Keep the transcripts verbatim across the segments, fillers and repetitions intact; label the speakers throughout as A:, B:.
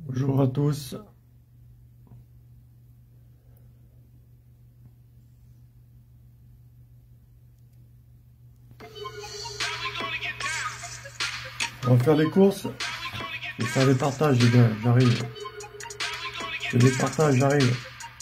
A: Bonjour à tous. On va faire les courses. Je vais faire les partages, les gars, j'arrive. Je fais les partages, j'arrive.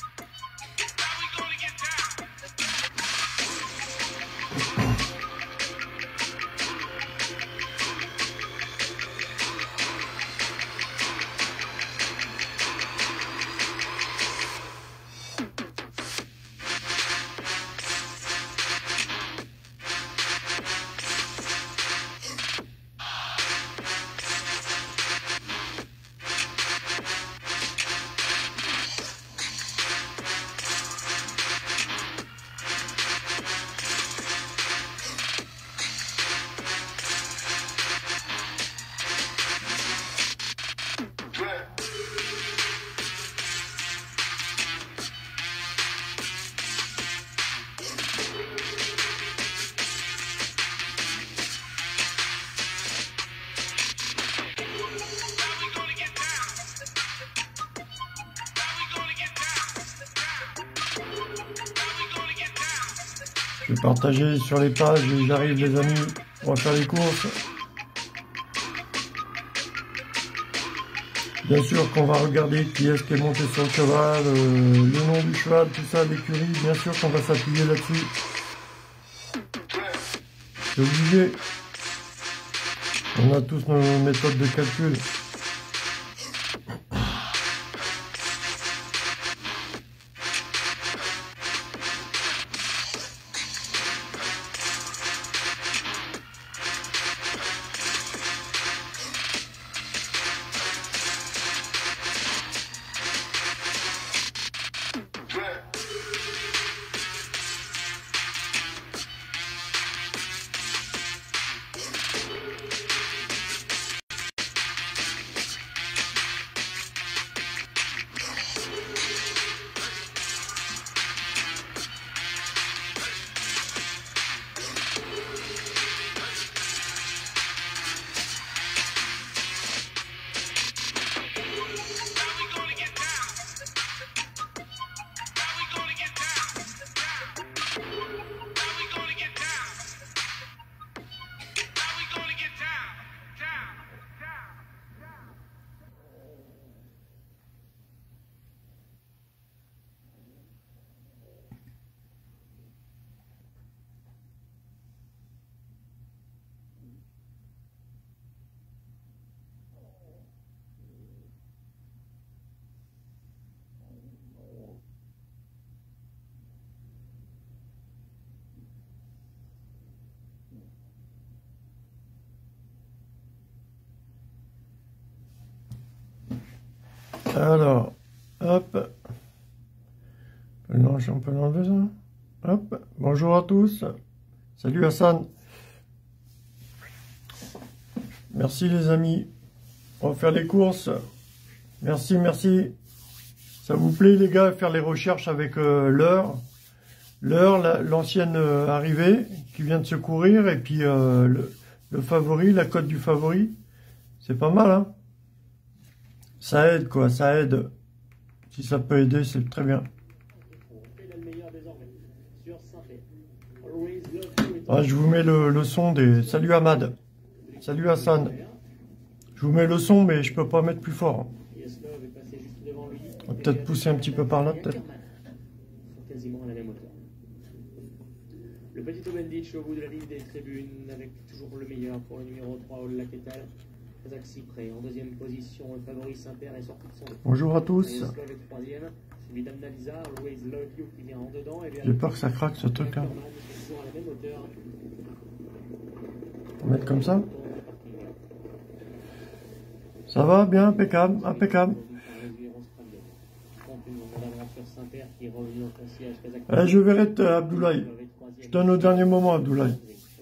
A: Je vais partager sur les pages, j'arrive les amis, on va faire les courses. Bien sûr qu'on va regarder qui est-ce qui est monté sur le cheval, euh, le nom du cheval, tout ça, l'écurie, bien sûr qu'on va s'appuyer là-dessus. C'est obligé. On a tous nos méthodes de calcul. Alors, hop, non, on peut l'enlever ça. Hop, bonjour à tous. Salut Hassan. Merci les amis. On va faire les courses. Merci, merci. Ça vous plaît les gars, faire les recherches avec euh, l'heure. L'heure, l'ancienne euh, arrivée qui vient de se courir et puis euh, le, le favori, la cote du favori. C'est pas mal, hein. Ça aide, quoi, ça aide. Si ça peut aider, c'est très bien. Ah, je vous mets le, le son des... Salut Ahmad. Salut Hassan. Je vous mets le son, mais je peux pas mettre plus fort. On va peut-être pousser un petit peu par là, peut-être.
B: Le petit Obenditch au bout de la ligne des tribunes, avec toujours le meilleur pour le numéro trois, Ola Ketal. Près. En deuxième position, le favori Saint-Père est sorti de son...
A: Bonjour à tous. J'ai peur que ça craque ce truc là. On va mettre comme ça. Ça va bien, impeccable, impeccable. Eh, je verrai Abdoulaye. Je donne au dernier moment Abdoulaye.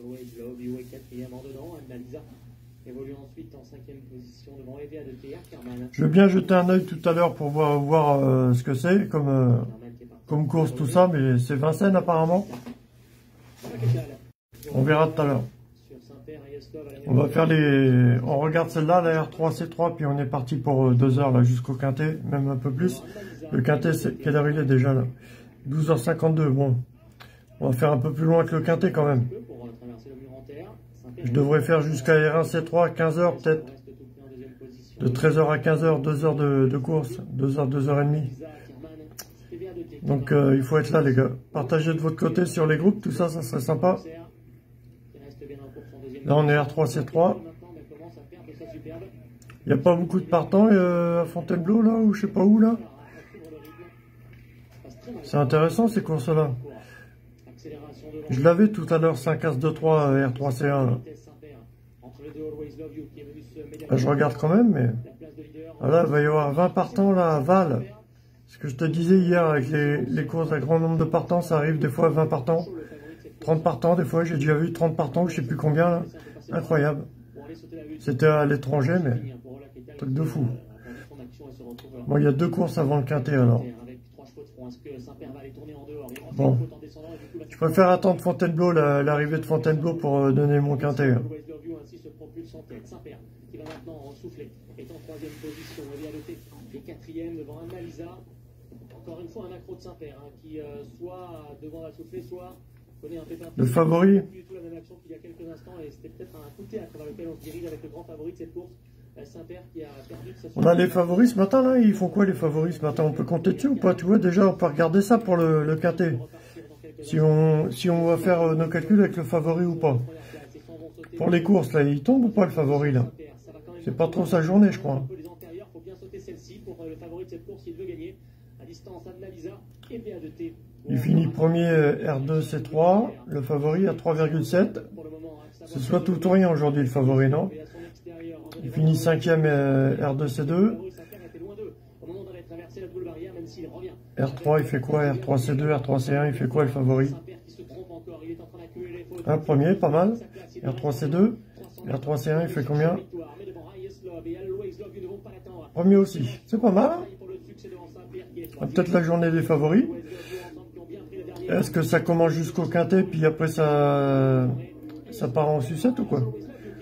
A: Évolue ensuite en cinquième position devant E V A de T R Kerman. Je veux bien jeter un œil tout à l'heure pour voir, voir euh, ce que c'est comme, euh, comme course tout ça, mais c'est Vincennes apparemment. On verra tout à l'heure. Sur Saint-Père On va faire les... On regarde celle-là, la R trois C trois, puis on est parti pour deux heures là jusqu'au quintet, même un peu plus. Le quintet, c'est... quelle heure il est déjà là? douze heures cinquante-deux, bon. On va faire un peu plus loin que le quintet quand même. Je devrais faire jusqu'à R un C trois, quinze heures peut-être. De treize heures à quinze heures, deux heures de, de course, deux heures, deux heures trente. Donc euh, il faut être là les gars. Partagez de votre côté sur les groupes, tout ça, ça serait sympa. Là on est R trois C trois. Il n'y a pas beaucoup de partants euh, à Fontainebleau là, ou je sais pas où là. C'est intéressant ces courses-là. Je l'avais tout à l'heure, cinq As deux trois R trois C un. Là. Là, je regarde quand même, mais... Voilà, il va y avoir vingt partants là à Val. Ce que je te disais hier avec les, les courses à grand nombre de partants, ça arrive des fois à vingt partants. trente partants, des fois, j'ai déjà vu trente partants, je sais plus combien là. Incroyable. C'était à l'étranger, mais... Truc de fou. Bon, il y a deux courses avant le quintet alors. Bon. Je préfère attendre Fontainebleau, l'arrivée de Fontainebleau pour euh, donner mon quintet. Qui va maintenant souffler, est en troisième position, et quatrième devant un Malisa. Encore une fois un accro de Saint-Père, hein, qui euh, soit devant la soufflée, soit connaît un pépin. Le favori. Du tout la même action qu'il y a quelques instants, et c'était peut-être un coup de théâtre dans lequel on se dirige avec le grand favori de cette course, Saint-Père, qui a perdu de sa. On a les favoris ce matin là, ils font quoi les favoris ce matin? On peut compter dessus ou pas? Tu vois, déjà on peut regarder ça pour le, le quintet. Si on, si on va faire euh, nos calculs avec le favori ou pas. Pour les courses là, il tombe ou pas le favori là? C'est pas trop sa journée, je crois. Il finit premier R deux C trois, le favori à trois virgule sept. C'est soit tout ou rien aujourd'hui le favori, non? Il finit cinquième R deux C deux. R trois, il fait quoi? R trois C deux, R trois C un, il fait quoi le favori? Un premier, pas mal. R trois C deux. R trois C un, il fait combien? Premier aussi. C'est pas mal. Hein, peut-être la journée des favoris. Est-ce que ça commence jusqu'au quintet, puis après ça, ça part en sucette ou quoi?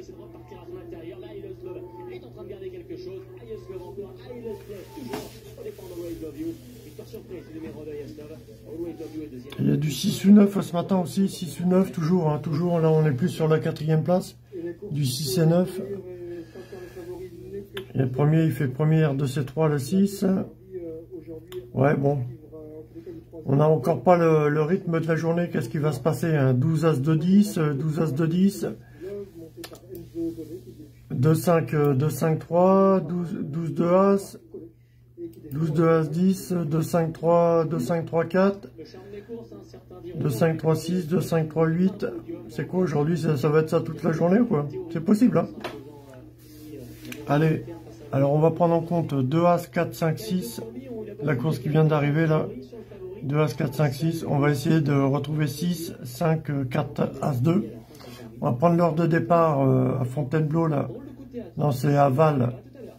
A: Il y a du six ou neuf ce matin aussi, six ou neuf toujours, hein, toujours, là on est plus sur la quatrième place, du six et neuf. Et le premier, il fait premier R deux C trois, le six. Ouais, bon. On n'a encore pas le, le rythme de la journée, qu'est-ce qui va se passer, hein? douze As deux dix, douze As deux dix, deux cinq, deux cinq trois, douze, douze deux As, douze deux As dix, deux cinq trois, deux cinq trois quatre, deux cinq trois six, deux cinq trois huit. C'est quoi aujourd'hui? ça, ça va être ça toute la journée ou quoi? C'est possible, hein? Allez, alors on va prendre en compte deux As, quatre, cinq, six, la course qui vient d'arriver là. deux As, quatre, cinq, six. On va essayer de retrouver six, cinq, quatre, As deux. On va prendre l'heure de départ euh, à Fontainebleau là. Non, c'est à Val.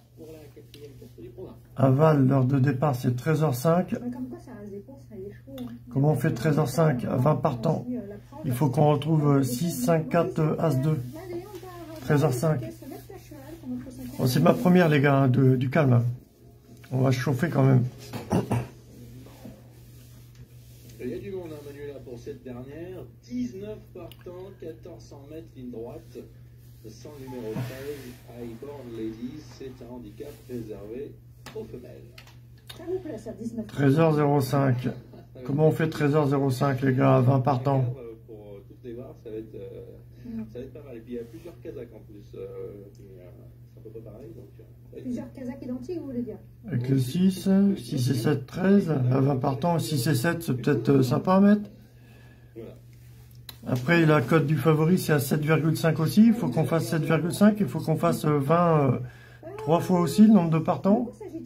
A: À Val, l'heure de départ c'est treize heures cinq. Comment on fait treize heures cinq à vingt partants? Il faut qu'on retrouve six, cinq, quatre, As deux. treize heures cinq. Bon, c'est ma première les gars, hein, de, du calme. Hein. On va chauffer quand même.
C: Il y a du monde, hein, Manuela, pour cette dernière. dix-neuf partants, quatorze cents mètres, ligne droite. Sans numéro treize, Highborn Ladies, c'est un handicap réservé aux femelles.
D: Ça vous plaît, ça, dix-neuf.
A: treize heures zéro cinq. Comment on fait treize heures zéro cinq, les gars, à vingt partants?
C: Pour toutes les barres, ça va être, euh, ça va être pas mal. Et puis il y a plusieurs Kazakhs en plus. Euh, c'est un peu pas pareil. Donc, euh,
D: plusieurs Kazakhs identiques, vous voulez dire?
A: Avec le six, six et sept, treize. À vingt partants, six et sept, c'est peut-être sympa à mettre.
C: voilà.
A: Après, la cote du favori, c'est à sept virgule cinq aussi. Il faut qu'on fasse sept virgule cinq. Il faut qu'on fasse vingt, euh, trois fois aussi le nombre de partants.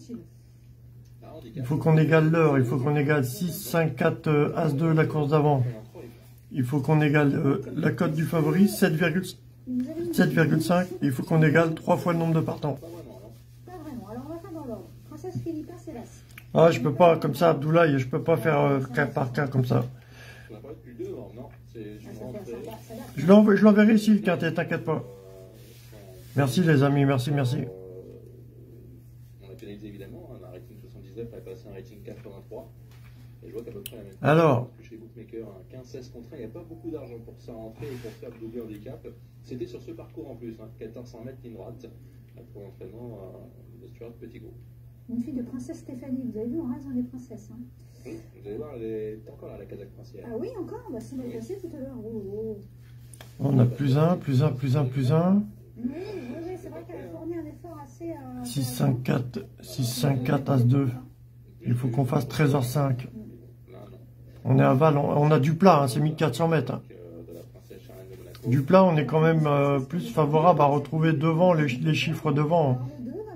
A: Il faut qu'on égale l'heure. Il faut qu'on égale six, cinq, quatre, euh, As deux, la course d'avant. Il faut qu'on égale euh, la cote du favori, sept virgule cinq. Il faut qu'on égale trois fois le nombre de partants.
D: Pas vraiment. Alors, on va faire dans l'ordre. Princesse Philippa, c'est l'As.
A: Ah, je peux pas, comme ça, Abdoulaye, je peux pas faire euh, cas par cas comme ça.
C: On n'a pas eu plus de deux, non, c'est
D: Ah, ça
C: rentrée.
A: Je l'enverrai je l'enverrai ici, le quintet, t'inquiète pas. Merci les amis, merci, merci.
C: Euh, on a pénalisé évidemment, un rating soixante-dix-neuf a passé un rating quatre-vingt-trois. Et je vois qu'à peu près la même chose.
A: Alors.
C: Parce que chez les bookmakers, un quinze seize contre un, il n'y a pas beaucoup d'argent pour ça rentrer et pour faire le double handicap. C'était sur ce parcours en plus, hein, quatorze cents mètres ligne droite, pour l'entraînement euh, de Stuart Petit-Gros.
D: Une fille de princesse Stéphanie, vous avez vu, on reste dans les princesses. Hein.
C: Mmh, vous allez voir, elle est encore là, la Kazakh princière.
D: Ah oui, encore, bah, c'est mal passé tout à l'heure. Oh, oh.
A: On a plus un, plus un, plus un, plus un.
D: Oui, oui, oui, c'est vrai qu'elle a fourni un effort assez... Euh,
A: six, cinq, quatre, six, cinq, quatre, As deux. Il faut qu'on fasse treize heures cinq. On est à Val, on, on a du plat, hein, c'est mille quatre cents mètres. Hein. Du plat, on est quand même euh, plus favorable à retrouver devant les, les chiffres devant. Hein.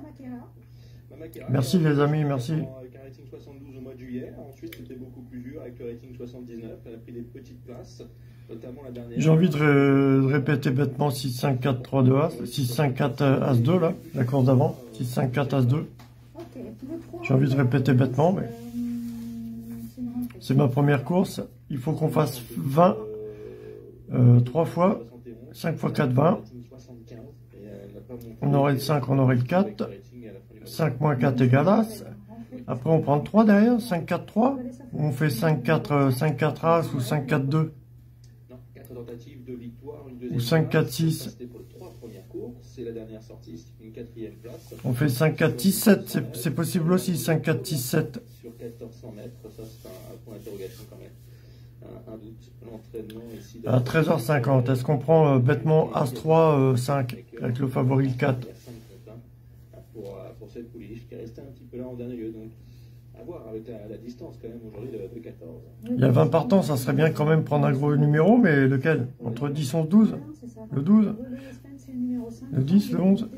A: Merci les amis, merci.
C: Avec un rating soixante-douze au mois de juillet, ensuite c'était beaucoup plus dur avec le rating soixante-dix-neuf, elle a pris des petites places, notamment la dernière.
A: J'ai envie de, ré, de répéter bêtement six, cinq, quatre, trois, deux, As, six, cinq, quatre, As deux là, la course d'avant, six, cinq, quatre, As deux. J'ai envie de répéter bêtement, mais c'est ma première course. Il faut qu'on fasse vingt, euh, trois fois, cinq fois quatre, vingt. On aurait le cinq, on aurait le quatre. cinq moins quatre égale As. Après, on prend le trois derrière, cinq, quatre, trois. Ou on fait cinq, quatre, cinq, quatre As ou cinq, quatre, deux. Ou cinq, quatre, six. On fait cinq, quatre, six, sept. C'est possible aussi, cinq, quatre, six, sept.
C: Sur quatorze cents mètres, ça c'est un point d'interrogation quand même. Un, un doute. L'entraînement ici.
A: À treize heures cinquante, est-ce qu'on prend euh, bêtement As trois, euh, cinq, avec le favori le quatre?
C: Pour, pour cette pouliche qui est restée un petit peu là en dernier lieu. Donc, à voir avec la, la distance quand même aujourd'hui de, de quatorze.
A: Il y a vingt partants, ça serait bien quand même prendre un gros numéro, mais lequel? Entre dix, onze, douze? Le douze? Le dix, le onze?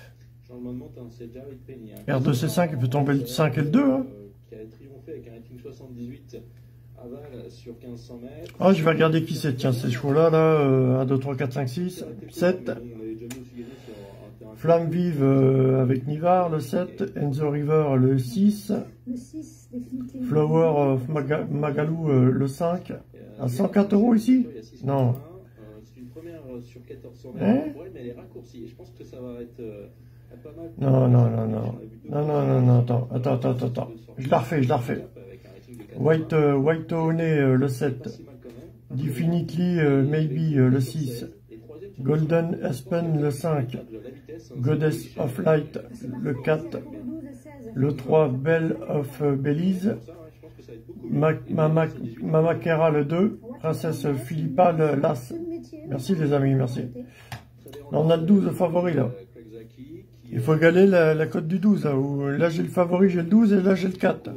A: R deux C cinq, il peut tomber le cinq et le deux. Hein.
C: Qui a triomphé avec un rating soixante-dix-huit à Val sur quinze cents mètres.
A: Ah, je vais regarder qui c'est. Tiens, ces chevaux-là, là, euh, un, deux, trois, quatre, cinq, six, sept. Flamme vive euh, avec Nivard, le sept. Enzo River, le six. Flower of Maga Magalou, euh, le cinq. À cent quatre euros ici? Non.
C: C'est une première sur quatorze cents
A: Hein?
C: mètres, mais elle est raccourcie. Et je pense que ça va être euh, pas mal.
A: Non, non, non, non. Non, non, non, non, attends, attends, attends, attends. Je la refais, je la refais. White, euh, White Honey, euh, le sept. Definitely, euh, Maybe, euh, le six. Golden Aspen, le cinq. Goddess of Light, le quatre. Le trois, Belle of Belize. Mama, Mama Kera, le deux. Princesse Philippa, le l'As. Merci les amis, merci. Là, on a le douze favori là. Il faut égaler la, la cote du douze. Là, où, là j'ai le favori, j'ai le douze et là j'ai le quatre.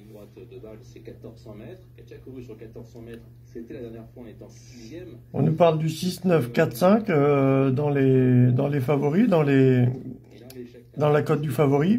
A: On nous parle du six, neuf, quatre, cinq euh, dans, les, dans les favoris, dans, les, dans la cote du favori.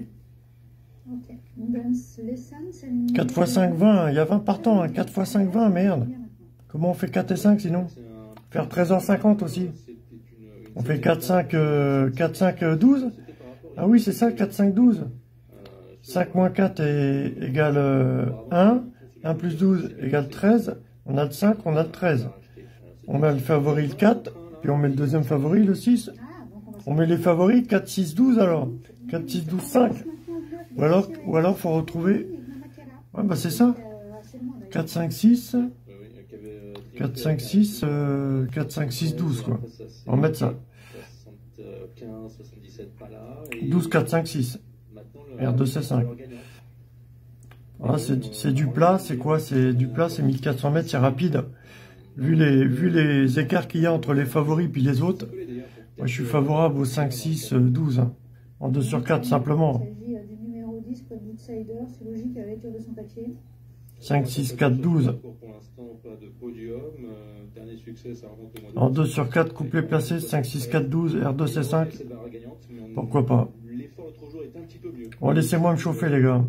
A: quatre fois cinq, vingt. Il y a vingt partants. Hein. quatre fois cinq, vingt, merde. Comment on fait quatre et cinq sinon? Faire treize heures cinquante aussi. On fait quatre, cinq, euh, quatre, cinq, douze. Ah oui, c'est ça, quatre, cinq, douze. cinq moins quatre est, égale euh, un. un plus douze égale treize. On a le cinq, on a le treize. On met le favori le quatre. Puis on met le deuxième favori le six. On met les favoris quatre, six, douze alors. quatre, six, douze, cinq. Ou alors, ou alors faut retrouver... Ouais, bah c'est ça. quatre, cinq, six. quatre, cinq, six. Euh, quatre, cinq, six, douze quoi. On va mettre ça. douze, quatre, cinq, six. R deux C cinq. Ah, c'est du plat, c'est quoi? C'est du plat, c'est mille quatre cents mètres, c'est rapide. Vu les, vu les écarts qu'il y a entre les favoris et les autres, moi je suis favorable au cinq, six, douze. Hein. En deux sur quatre simplement. cinq, six, quatre, douze. En deux sur quatre, couplet placé, cinq, six, quatre, douze, R deux C cinq. Pourquoi pas? Bon, laissez-moi me chauffer les gars.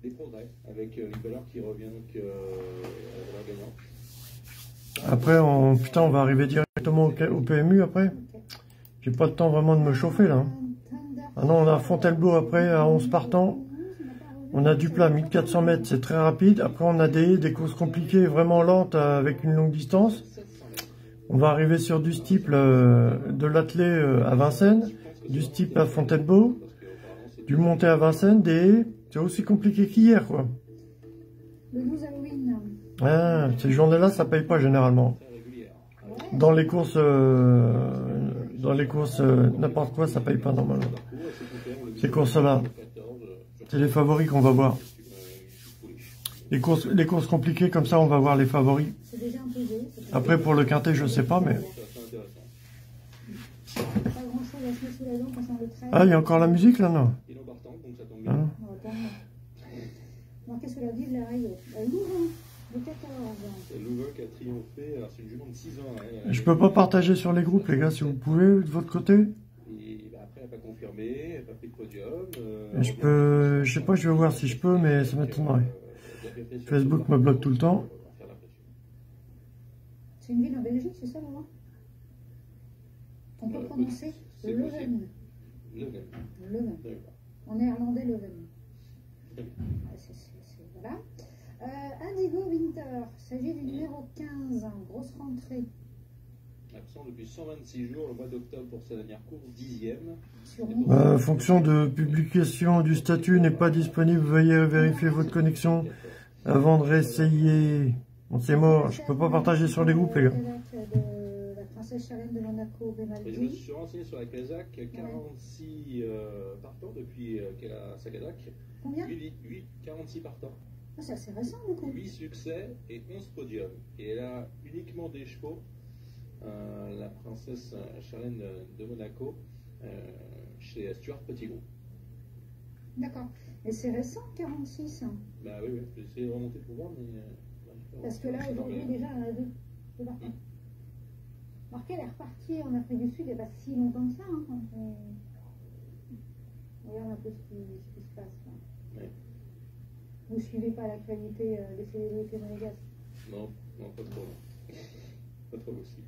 A: Après, on, putain, on va arriver directement au, au P M U après. J'ai pas le temps vraiment de me chauffer là. Ah non, on a Fontainebleau après à onze partants. On a du plat, mille quatre cents mètres, c'est très rapide. Après, on a des, des courses compliquées, vraiment lentes avec une longue distance. On va arriver sur du steeple euh, de l'attelé euh, à Vincennes, du steeple à Fontainebleau, du monté à Vincennes, des... C'est aussi compliqué qu'hier, quoi.
D: Le douze Halloween.
A: Ah, ces journées-là, ça paye pas généralement. Dans les courses, euh, dans les courses, euh, n'importe quoi, ça paye pas normalement. Ces courses-là, c'est les favoris qu'on va voir. Les courses, les courses compliquées comme ça, on va voir les favoris.
D: C'est déjà imposé.
A: Après, pour le quintet, je sais pas, mais...
D: Pas grand chose à se mettre sous la dent concernant le treize.
A: Ah, il y a encore la musique, là, non? Hein?
D: Non, attends. Non, qu'est-ce que la dit de la raille? Louvain, de quatorze.
C: C'est Louvain qui a triomphé. Alors, c'est une jument de six ans. Hein.
A: Je peux pas partager sur les groupes, les gars, si vous pouvez, de votre côté.
C: Et, bah, après, elle n'a pas confirmé, elle n'a pas pris de podium. Euh,
A: Je peux... Je sais pas, je vais voir si je peux, mais ça m'étonnerait. Facebook me bloque tout le temps.
D: C'est une ville en Belgique, c'est ça, Laurent? On peut
C: Euh,
D: prononcer
C: c'est
D: Leuven.
C: Leuven.
D: Leuven.
C: D'accord.
D: En néerlandais, Leuven.
C: Très bien.
D: Ouais, c'est- c'est- c'est- Voilà. Euh, Indigo Winter, il s'agit du numéro quinze, grosse rentrée
C: Absent depuis cent vingt-six jours, le mois d'octobre pour sa dernière course, dixième.
D: sur
A: Euh, fonction de publication du statut n'est pas disponible, veuillez vérifier votre connexion avant de réessayer. Bon, c'est mort, je peux pas partager sur les groupes, les gars.
D: De la princesse Charlène de Monaco,
C: Et je me
D: Bemaldi.
C: suis renseigné sur la Kazakh, quarante-six euh, partants depuis euh, qu'elle a sa Kazakh.
D: Combien?
C: huit, huit, quarante-six partants.
D: Ah, c'est assez récent, du coup.
C: huit succès et onze podiums. Et elle a uniquement des chevaux, euh, la princesse Charlène de, de Monaco, euh, chez Stuart Petit-Gros.
D: D'accord. Et c'est récent, quarante-six. Hein.
C: Bah oui, oui, j'ai essayé de remonter pour voir, mais... Euh,
D: Parce que là, aujourd'hui, déjà, on a deux. deux partants.
C: Mm.
D: Marqué, elle est repartie en Afrique du Sud il n'y a pas si longtemps que ça. Hein, quand on... Regarde un peu ce qui, ce qui se passe. Là.
C: Ouais.
D: Vous ne suivez pas l'actualité euh, des célébrités monégasques?
C: Non, non, pas trop. Non. Pas trop aussi.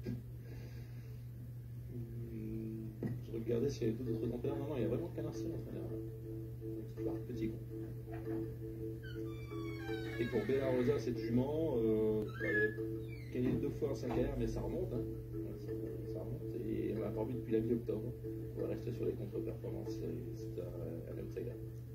C: Hum, je regardais s'il y avait d'autres entraîneurs. Non, non, il y a vraiment qu'un seul entraîneur. Stuart Petit-Gros. Et pour Bella Rosa, cette jument, euh, elle a gagné deux fois en sa carrière, mais ça remonte. Hein. Ça, ça remonte. Et elle n'a pas envie depuis la mi-octobre. On va rester sur les contre-performances. C'est un, un outsider.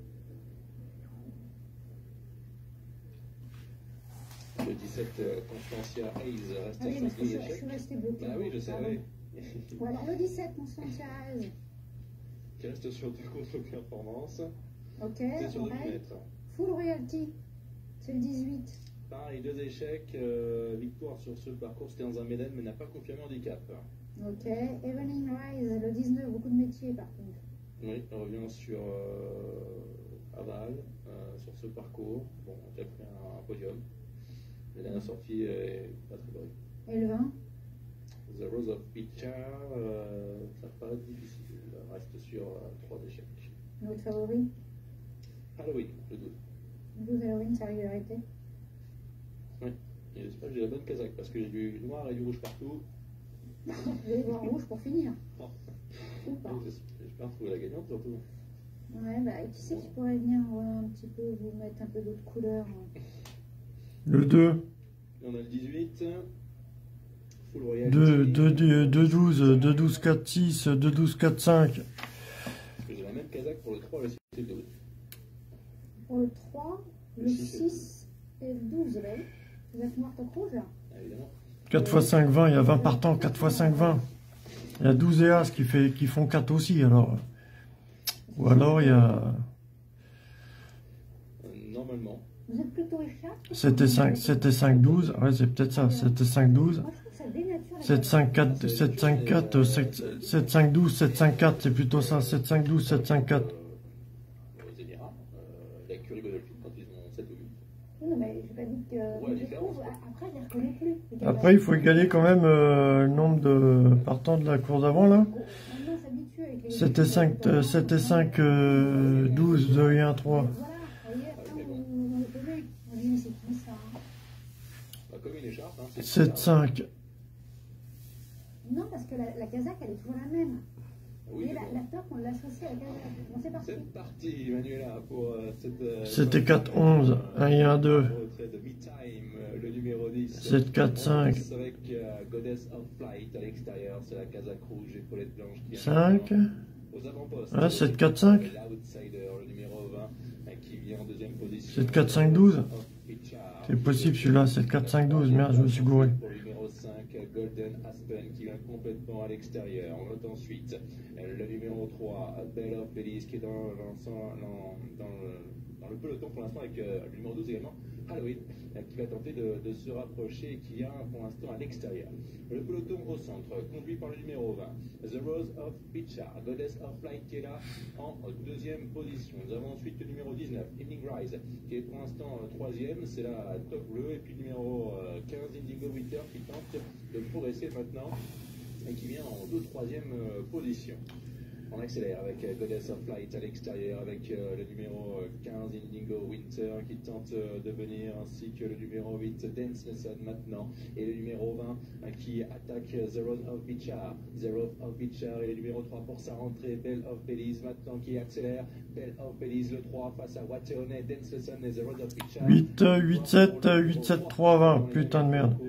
C: Le dix-sept, euh, Constantia Hayes reste
D: Ah oui,
C: à
D: parce que
C: cinq
D: je, je
C: échecs.
D: suis restée bloquée.
C: Bah oui, je sais,
D: Pardon.
C: oui.
D: Bon, alors le dix-sept, Constantia Hayes.
C: Qui reste sur deux contre-performances.
D: Ok,
C: C'est sur deux
D: pareil.
C: mètres.
D: Full royalty, c'est le dix-huit.
C: Pareil, deux échecs. Euh, victoire sur ce parcours, c'était dans un Méden, mais n'a pas confirmé handicap.
D: Ok, Evening Rise, le dix-neuf, beaucoup de métiers par contre.
C: Oui, on revient sur euh, Aval, euh, sur ce parcours. Bon, on a pris un, un podium. La dernière sortie est pas très bonne.
D: Et le vingt?
C: The Rose of Picture, euh, ça paraît difficile. Il reste sur euh, trois échecs.
D: Notre favori?
C: Halloween, le douze.
D: Le douze Halloween, sa régularité.
C: Oui, et j'espère que j'ai la bonne casaque parce que j'ai du noir et du rouge partout.
D: Vous allez voir rouge pour finir.
C: Oh.
D: Ou pas.
C: J'espère trouver la gagnante surtout.
D: Ouais, bah qui c'est qui pourrait venir euh, un petit peu vous mettre un peu d'autres couleurs hein.
A: Le deux.
C: Et on a le dix-huit. Full royalty.
A: deux, deux, deux, deux, douze, deux, douze, quatre, six, deux, douze, quatre, cinq.
C: J'ai la même casaque pour le trois et le six et le douze.
D: Pour le trois, le
C: Le six et
D: six et le douze, là. Vous êtes noir top rouge là?
C: Ah, évidemment.
A: quatre fois cinq, vingt, il y a vingt partants, quatre fois cinq, vingt. Il y a douze et As qui, fait, qui font quatre aussi, alors. Ou alors il y a...
C: Euh, normalement.
D: Vous êtes plutôt échat?
A: C'était cinq, c'était cinq, douze. Ouais, c'est peut-être ça. C'était cinq, douze.
D: Moi je trouve que ça dénature la
A: sept, cinq, quatre, sept, cinq, quatre, sept, cinq, douze, sept, cinq, quatre, c'est plutôt ça. sept, cinq, douze, sept, cinq, quatre.
C: Euh, aux Émirats, euh, la Curie Godolphin quand ils ont sept ou huit.
D: Oui, non, mais j'ai pas dit que.
C: Ouais,
D: mais je
C: différence,
D: trouve,
C: quoi.
D: après, je les reconnais plus. les
A: Après, il faut égaler quand même euh, le nombre de partants de la course d'avant, là.
D: Maintenant, on s'habitue avec les.
A: C'était cinq, euh, c'était cinq, euh, douze, deux et un, trois.
D: Voilà, vous voyez, après, on, on le connaît. On dit, mais c'est qui ça hein?
C: Bah, comme une écharpe. Hein, c'est
A: sept, cinq.
D: Non, parce que la, la casaque, elle est toujours la même.
C: Oui,
D: Et la,
C: bon.
D: la top, on l'associe à la casaque. Bon, c'est parti.
C: C'est parti, Manuela, pour euh, cette. Euh,
A: C'était quatre, onze, un et un, deux.
C: Retrait de Me-Time, euh, le numéro dix.
A: sept, quatre, cinq.
C: Avec euh, Goddess of Flight à l'extérieur, c'est la Casaque rouge et Paulette blanche qui
A: cinq.
C: Aux avant-postes.
A: Ah, sept, quatre, cinq.
C: L'outsider, le numéro vingt, qui vient en deuxième position.
A: sept, quatre, cinq, douze. C'est possible celui-là, sept, quatre, cinq, douze. Merde, je me suis gouré.
C: Pour le numéro cinq, Golden Aspen qui vient complètement à l'extérieur. On note ensuite le numéro trois, Belle of Belize qui est dans, dans, dans, dans, le, dans le peloton pour l'instant avec euh, le numéro douze également, Halloween, qui va tenter de, de se rapprocher et qui vient pour l'instant à l'extérieur. Le peloton au centre, conduit par le numéro vingt, The Rose of Bichar, Goddess of Flight qui est là en deuxième position. Nous avons ensuite le numéro dix-neuf, Evening Rise, qui est pour l'instant troisième, c'est la top bleue, et puis le numéro quinze, Indigo Winter, qui tente de progresser maintenant et qui vient en deux troisième position. On accélère avec euh, Goddess of Flight à l'extérieur, avec euh, le numéro quinze, Indigo Winter, qui tente euh, de venir, ainsi que le numéro huit, Dance Lesson maintenant, et le numéro vingt euh, qui attaque euh, The Rose of Bichar, The Rose of Bichar, et le numéro trois pour sa rentrée, Belle of Belize maintenant qui accélère, Belle of Belize le trois face à Waterone, Dance Lesson et The Rose of Bichar.
A: huit, huit, sept, huit, sept, trois, vingt. Putain de merde.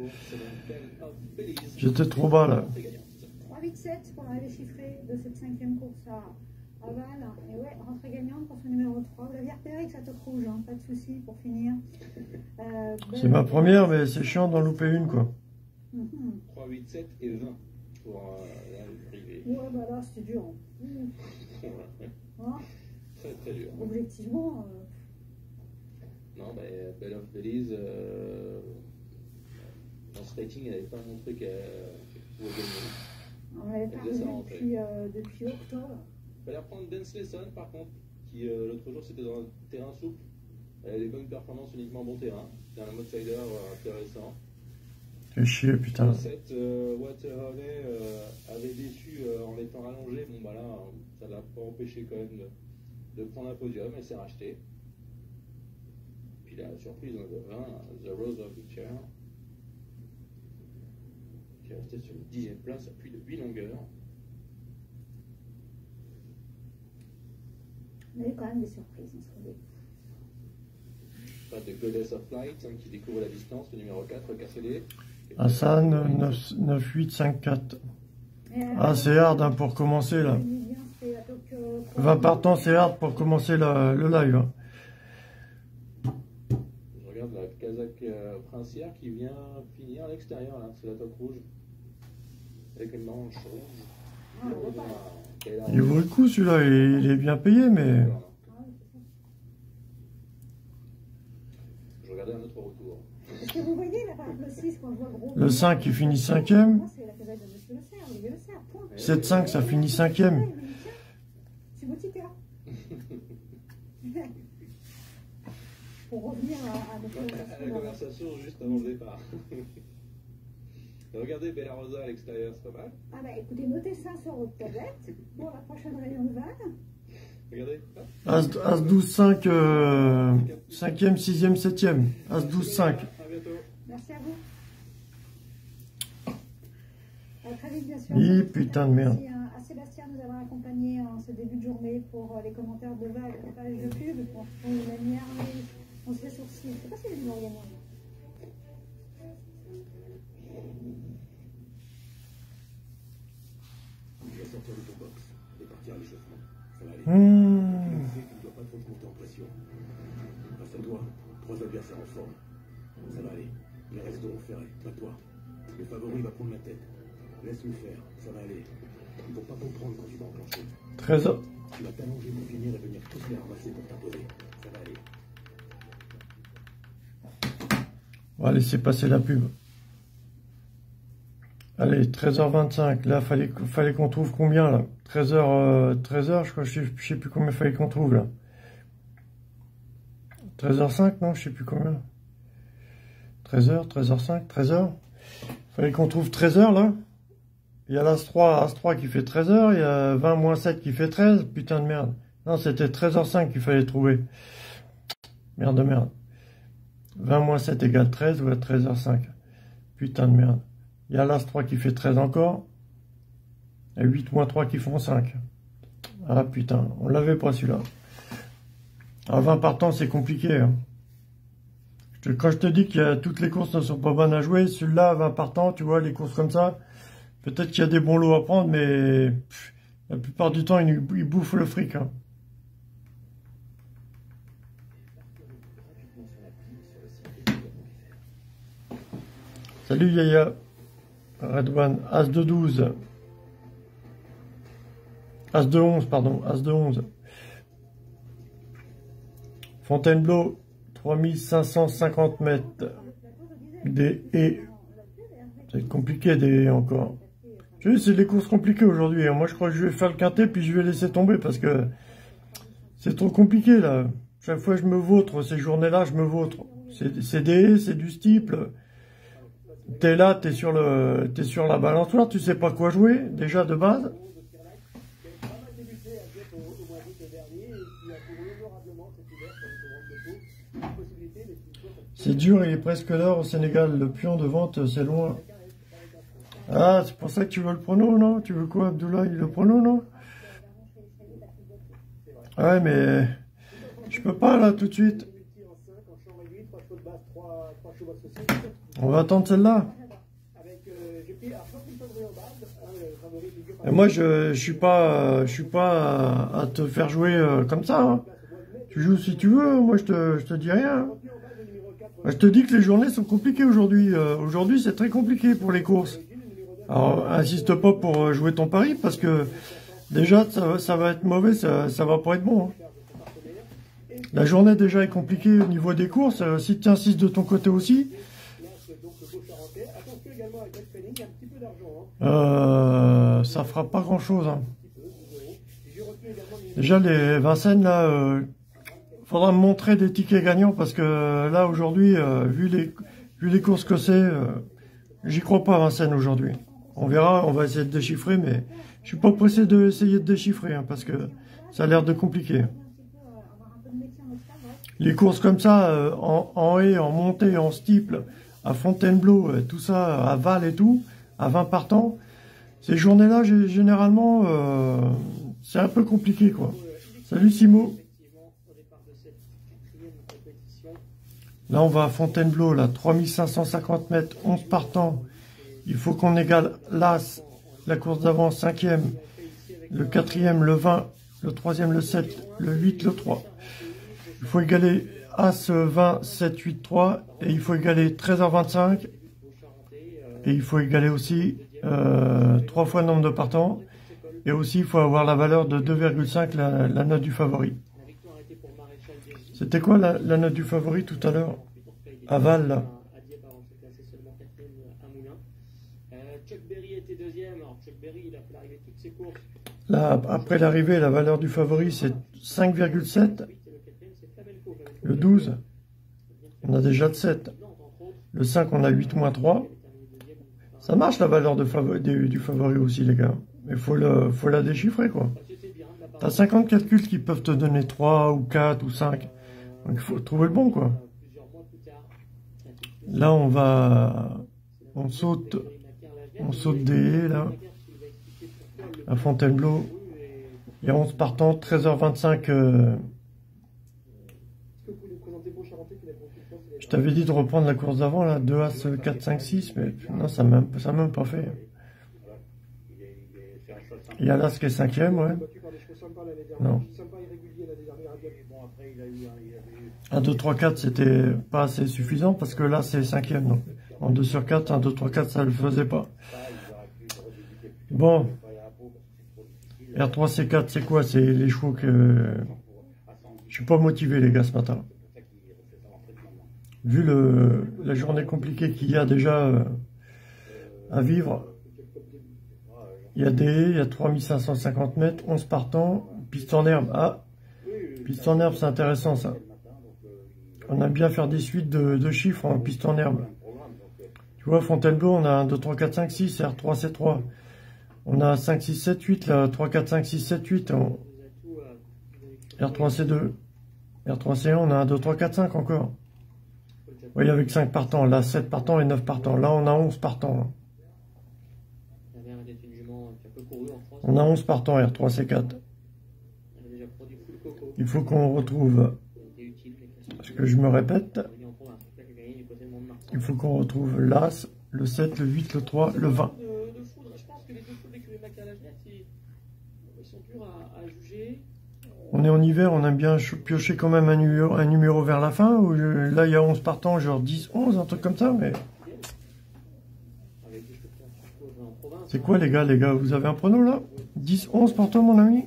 A: J'étais trop bas là.
D: trois, huit, sept pour l'arrivée chiffrée de cette cinquième course à Aval. Et ouais, rentrée gagnante pour ce numéro trois. Vous l'aviez repéré avec sa toque rouge, hein, pas de souci pour finir. Euh,
A: C'est ma première, mais c'est chiant d'en louper une quoi.
D: Mm-hmm.
C: trois, huit, sept et vingt pour euh, l'arrivée.
D: Ouais, bah là c'était dur. Mmh. Hein,
C: Très très dur.
D: objectivement. Euh...
C: Non, bah, Belle of Belize, euh, dans ce rating, elle n'avait pas montré qu'elle pouvait gagner.
D: On l'avait pas revu depuis, euh, depuis octobre.
C: Il fallait reprendre Dance Lesson par contre, qui euh, l'autre jour c'était dans un terrain souple. Elle a des bonnes performances uniquement bon terrain. C'était un outsider euh, intéressant.
A: Fais chier putain.
C: Cette euh, Waterone euh, avait déçu euh, en étant rallongée. Bon bah là, ça ne l'a pas empêché quand même de, de prendre un podium. Elle s'est rachetée. Puis la surprise dans le vingt, The Rose of Bichar, qui est resté sur une dixième place à plus de huit longueurs.
D: On a eu quand même des surprises dans ce rodéo.
C: Pas de Goddess of Flight hein, qui découvre la distance, le numéro quatre, K C D.
A: Hassan, neuf, huit, cinq, quatre. Ah, c'est hard hein, pour commencer là. vingt partants, c'est hard pour commencer la, le live. Hein.
C: Je regarde la Casaque euh, princière qui vient finir à l'extérieur, là, c'est la toque rouge. Avec une manche rouge.
D: Ah,
A: il vaut le coup celui-là, il, il est bien payé, mais.
C: Je regardais un autre retour.
D: Est-ce que vous voyez là, par exemple, le six, quand je vois gros.
A: Le cinq, il finit cinquième.
D: C'est la Casaque de Monsieur Le Serre, Olivier Le Serre, point.
A: sept, cinq, ça finit cinquième.
D: C'est Boutica. Pour revenir à, à notre
C: à la conversation juste avant le départ. Regardez Bella Rosa à l'extérieur, c'est pas mal.
D: Ah bah écoutez, notez ça sur votre tablette pour la prochaine réunion de vanne.
C: Regardez.
A: As, As douze, cinq, euh, cinquième, sixième, septième. As douze, cinq.
C: À bientôt.
D: Merci à vous. À très vite, bien sûr.
A: Hi, putain de merde.
D: Merci à Sébastien de nous avoir accompagnés en ce début de journée pour les commentaires de vagues, les pages de pub. Pour la lumière, on se fait sourcil. Je sais pas si j'ai le gagnant.
E: Je vais sortir de ton box et partir à l'échauffement. Ça va aller.
A: Mmh.
E: Tu sais que tu ne dois pas trop te monter en pression. Face à toi, trois adversaires en forme. Ça va aller. Les resteront ferrés, pas toi. Le favori va prendre la tête. Laisse-le faire, ça va aller. Ils vont pas comprendre quand tu vas enclencher.
A: treize heures.
E: Tu vas t'allonger pour finir et venir tous les ramasser pour t'imposer. Ça va aller.
A: On va laisser passer la pub. Allez, treize heures vingt-cinq. Là, fallait, fallait qu'on trouve combien, là? treize heures, euh, treize heures, je crois, je sais, je sais plus combien fallait qu'on trouve, là. treize heures cinq, non, je sais plus combien. treize heures, treize heures cinq, treize heures. Fallait qu'on trouve treize heures, là. Il y a l'As trois, As trois qui fait treize heures, il y a vingt moins sept qui fait treize, putain de merde. Non, c'était treize heures cinq qu'il fallait trouver. Merde de merde. vingt moins sept égale treize, ou à treize heures cinq. Putain de merde. Il y a l'As trois qui fait treize encore. Et huit moins trois qui font cinq. Ah putain, on l'avait pas celui-là. À vingt partants, c'est compliqué. Hein. Je Quand je te dis que toutes les courses ne sont pas bonnes à jouer, celui-là, vingt partants, tu vois, les courses comme ça, peut-être qu'il y a des bons lots à prendre, mais pff, la plupart du temps, ils, ils bouffent le fric. Hein. Salut Yaya. Red One, As de douze. As de onze, pardon, As de onze. Fontainebleau, trois mille cinq cent cinquante mètres. Des et. C'est compliqué des encore. Je sais, c'est des courses compliquées aujourd'hui. Moi, je crois que je vais faire le quintet, puis je vais laisser tomber parce que c'est trop compliqué là. Chaque fois, je me vautre. Ces journées-là, je me vautre. C'est des c'est du steeple. T'es là, t'es sur le, t'es sur la balançoire, tu sais pas quoi jouer déjà de base. C'est dur, il est presque l'heure au Sénégal. Le pion de vente, c'est loin. Ah, c'est pour ça que tu veux le prono, non? Tu veux quoi, Abdoulaye? Le prono, non? Ouais, mais je peux pas là tout de suite. On va attendre celle-là. Et moi, je, je suis pas, je suis pas à, à te faire jouer euh, comme ça. Hein. Tu joues si tu veux. Moi, je te, je te dis rien. Je te dis que les journées sont compliquées aujourd'hui. Euh, aujourd'hui, c'est très compliqué pour les courses. Alors, insiste pas pour jouer ton pari parce que déjà, ça, ça va être mauvais, ça, ça va pas être bon. Hein. La journée déjà est compliquée au niveau des courses. Euh, si tu insistes de ton côté aussi, euh, ça fera pas grand chose. Hein. Déjà les Vincennes là, euh, faudra me montrer des tickets gagnants parce que là aujourd'hui, euh, vu les vu les courses que c'est, euh, j'y crois pas à Vincennes aujourd'hui. On verra, on va essayer de déchiffrer, mais je suis pas pressé d'essayer de déchiffrer hein, parce que ça a l'air de compliqué. Les courses comme ça, euh, en, en haie, en montée, en steeple, à Fontainebleau, euh, tout ça, à Val et tout, à vingt partants, ces journées-là, généralement, euh, c'est un peu compliqué, quoi. Salut Simo. Là, on va à Fontainebleau, là, trois mille cinq cent cinquante mètres, onze partants. Il faut qu'on égale l'As, la course d'avant, cinquième, le quatrième, le vingt, le troisième, le sept, le huit, le trois. Il faut égaler As vingt, sept, huit, trois et il faut égaler treize heures vingt-cinq et il faut égaler aussi euh, trois fois le nombre de partants et aussi il faut avoir la valeur de deux virgule cinq, la, la note du favori. C'était quoi la, la note du favori tout à l'heure? À Val là. Là, après l'arrivée, la valeur du favori c'est cinq virgule sept. Le douze, on a déjà le sept. Le cinq, on a huit moins trois. Ça marche la valeur de favori, du, du favori aussi, les gars. Mais il faut, le, faut la déchiffrer, quoi. Tu as cinquante calculs qui peuvent te donner trois ou quatre ou cinq. Donc il faut trouver le bon, quoi. Là, on va... On saute... On saute des haies, là. À Fontainebleau. Il y a onze partants, treize heures vingt-cinq... Euh, je t'avais dit de reprendre la course d'avant, là, deux As, quatre, cinq, six, mais non, ça n'a même, même pas fait. Il y a l'As qui est cinquième, ouais. Non. un, deux, trois, quatre, c'était pas assez suffisant, parce que là, c'est cinquième, donc. En deux sur quatre, un, deux, trois, quatre, ça le faisait pas. Bon. R trois, C quatre, c'est quoi? C'est les chevaux que... Je suis pas motivé, les gars, ce matin. Vu le, la journée compliquée qu'il y a déjà euh, à vivre, il y a des haies, il y a trois mille cinq cent cinquante mètres, onze partants, piste en herbe. Ah, piste en herbe, c'est intéressant ça. On aime bien faire des suites de, de chiffres en piste en herbe. Tu vois, Fontainebleau, on a un, deux, trois, quatre, cinq, six, R trois, C trois. On a cinq, six, sept, huit, là, trois, quatre, cinq, six, sept, huit. On... R trois, C deux. R trois, C un, on a un, deux, trois, quatre, cinq encore. Oui, avec cinq partants. Là, sept partants et neuf partants. Là, on a onze partants. On a onze partants, R trois, C quatre. Il faut qu'on retrouve, parce que je me répète, Il faut qu'on retrouve l'As, le sept, le huit, le trois, le vingt.
B: De, de foudre. Je pense que les deux foudres d'écurie Macalagnet, ils, ils sont durs à, à juger.
A: On est en hiver, on aime bien piocher quand même un numéro, un numéro vers la fin. Où je, là, il y a onze partants, genre dix, onze, un truc comme ça. Mais c'est quoi les gars, les gars? Vous avez un prono là? dix, onze partants, mon ami?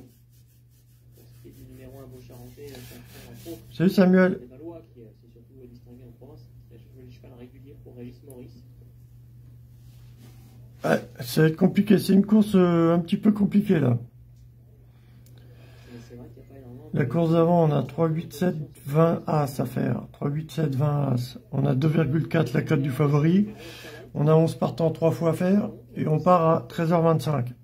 A: Salut Samuel. Ouais, ça va être compliqué, c'est une course euh, un petit peu compliquée là. La course d'avant, on a trois, huit, sept, vingt As à faire. trois, huit, sept, vingt As. On a deux virgule quatre la cote du favori. On a onze partants trois fois à faire. Et on part à treize heures vingt-cinq.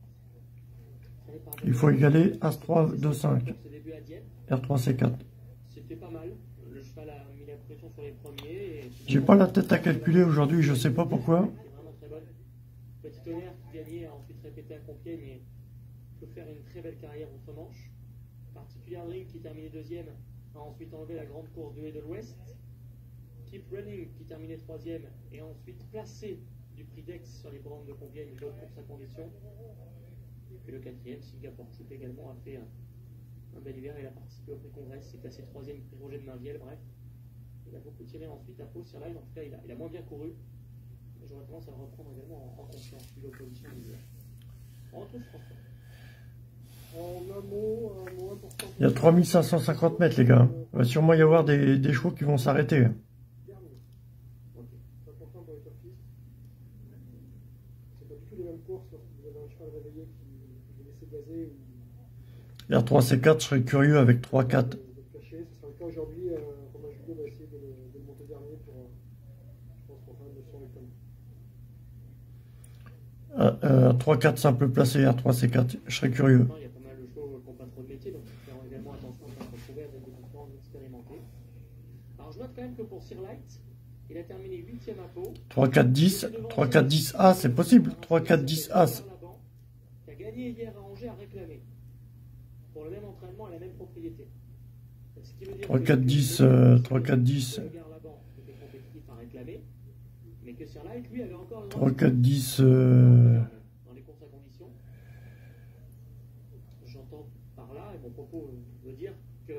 A: Il faut égaler As trois, deux, cinq. R trois, C quatre.
B: C'était pas mal. Le cheval a mis la pression sur les premiers.
A: J'ai pas la tête à calculer aujourd'hui, je sais pas pourquoi.
B: Petit Tonnerre qui gagnait a ensuite répété à Compiègne et peut faire une très belle carrière entre manches. Particulier Ring qui terminait deuxième a ensuite enlevé la grande course du Haie de l'Ouest. Keep Running qui terminait troisième et a ensuite placé du prix d'Aix sur les bornes de Compiègne, une autre course à condition. Et puis le quatrième, Singapore Chute également a fait un, un bel hiver. Il a participé au prix Congrès, s'est classé troisième prix Roger de Mainvielle. Bref, il a beaucoup tiré ensuite à Pau sur Live. En tout cas, il a, il a moins bien couru. J'aurais tendance à le reprendre également en, en confiance, vu l'opposition du hiver. On retrouve François.
A: Il y a trois mille cinq cent cinquante mètres, les gars. Il va sûrement y avoir des, des chevaux qui vont s'arrêter. R trois C quatre, je serais curieux avec trois quatre. Euh, euh, trois quatre simple placé, R trois C quatre, je serais curieux.
B: Il y a pas mal de chevaux qui n'ont pas trop de métier, donc il faut faire également attention à ne pas se retrouver avec des concurrents expérimentés. Alors je note quand même que pour Sir Light, il a terminé huitième à Pau.
A: trois quatre dix, trois quatre dix As, c'est possible. trois quatre dix As.
B: Qui a gagné hier à Angers à réclamer. Pour le même entraînement et la même propriété.
A: trois quatre dix, euh, trois quatre dix. trois quatre dix. Euh...
B: Dans les courses à condition. J'entends par là, et mon propos veut dire que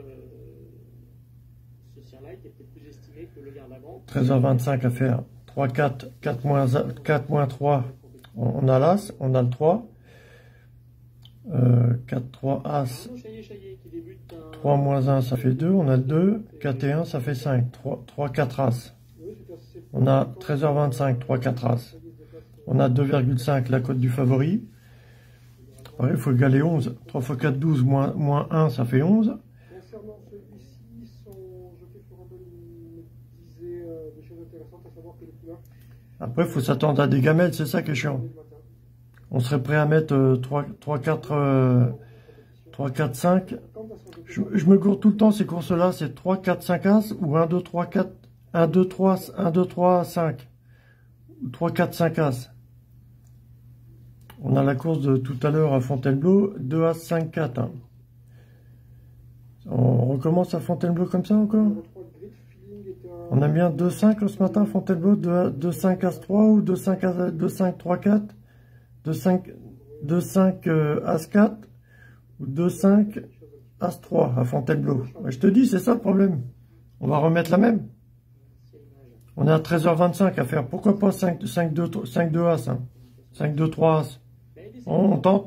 B: ce Sir Light est peut-être plus estimé que le Gardaban.
A: treize heures vingt-cinq à faire. trois quatre, quatre moins trois. On a l'As, on a le trois. Euh, quatre trois As. trois moins un, ça fait deux. On a le deux. quatre et un, ça fait cinq. trois quatre As. On a treize heures vingt-cinq, trois quatre As. On a deux virgule cinq, la cote du favori. Pareil, il faut égaler onze. trois fois quatre, douze, moins, moins un, ça fait onze.
F: Concernant celui-ci, je fais pour un peu disait des choses intéressantes, à savoir que le plus là.
A: Après, il faut s'attendre à des gamelles, c'est ça qui est chiant. On serait prêt à mettre euh, trois quatre cinq. Je, je me gourde tout le temps ces courses-là, c'est trois quatre cinq As ou un deux trois quatre, un deux trois, un deux trois cinq. Ou trois quatre cinq As. On a la course de tout à l'heure à Fontainebleau, deux As cinq quatre. Hein. On recommence à Fontainebleau comme ça encore? On a bien deux cinq ce matin à Fontainebleau, deux cinq As trois ou deux cinq trois quatre, deux cinq As quatre ou deux cinq As trois à Fontainebleau. Je te dis, c'est ça le problème. On va remettre la même. On est à treize heures vingt-cinq à faire. Pourquoi pas cinq deux As, hein. cinq deux trois As. On tente.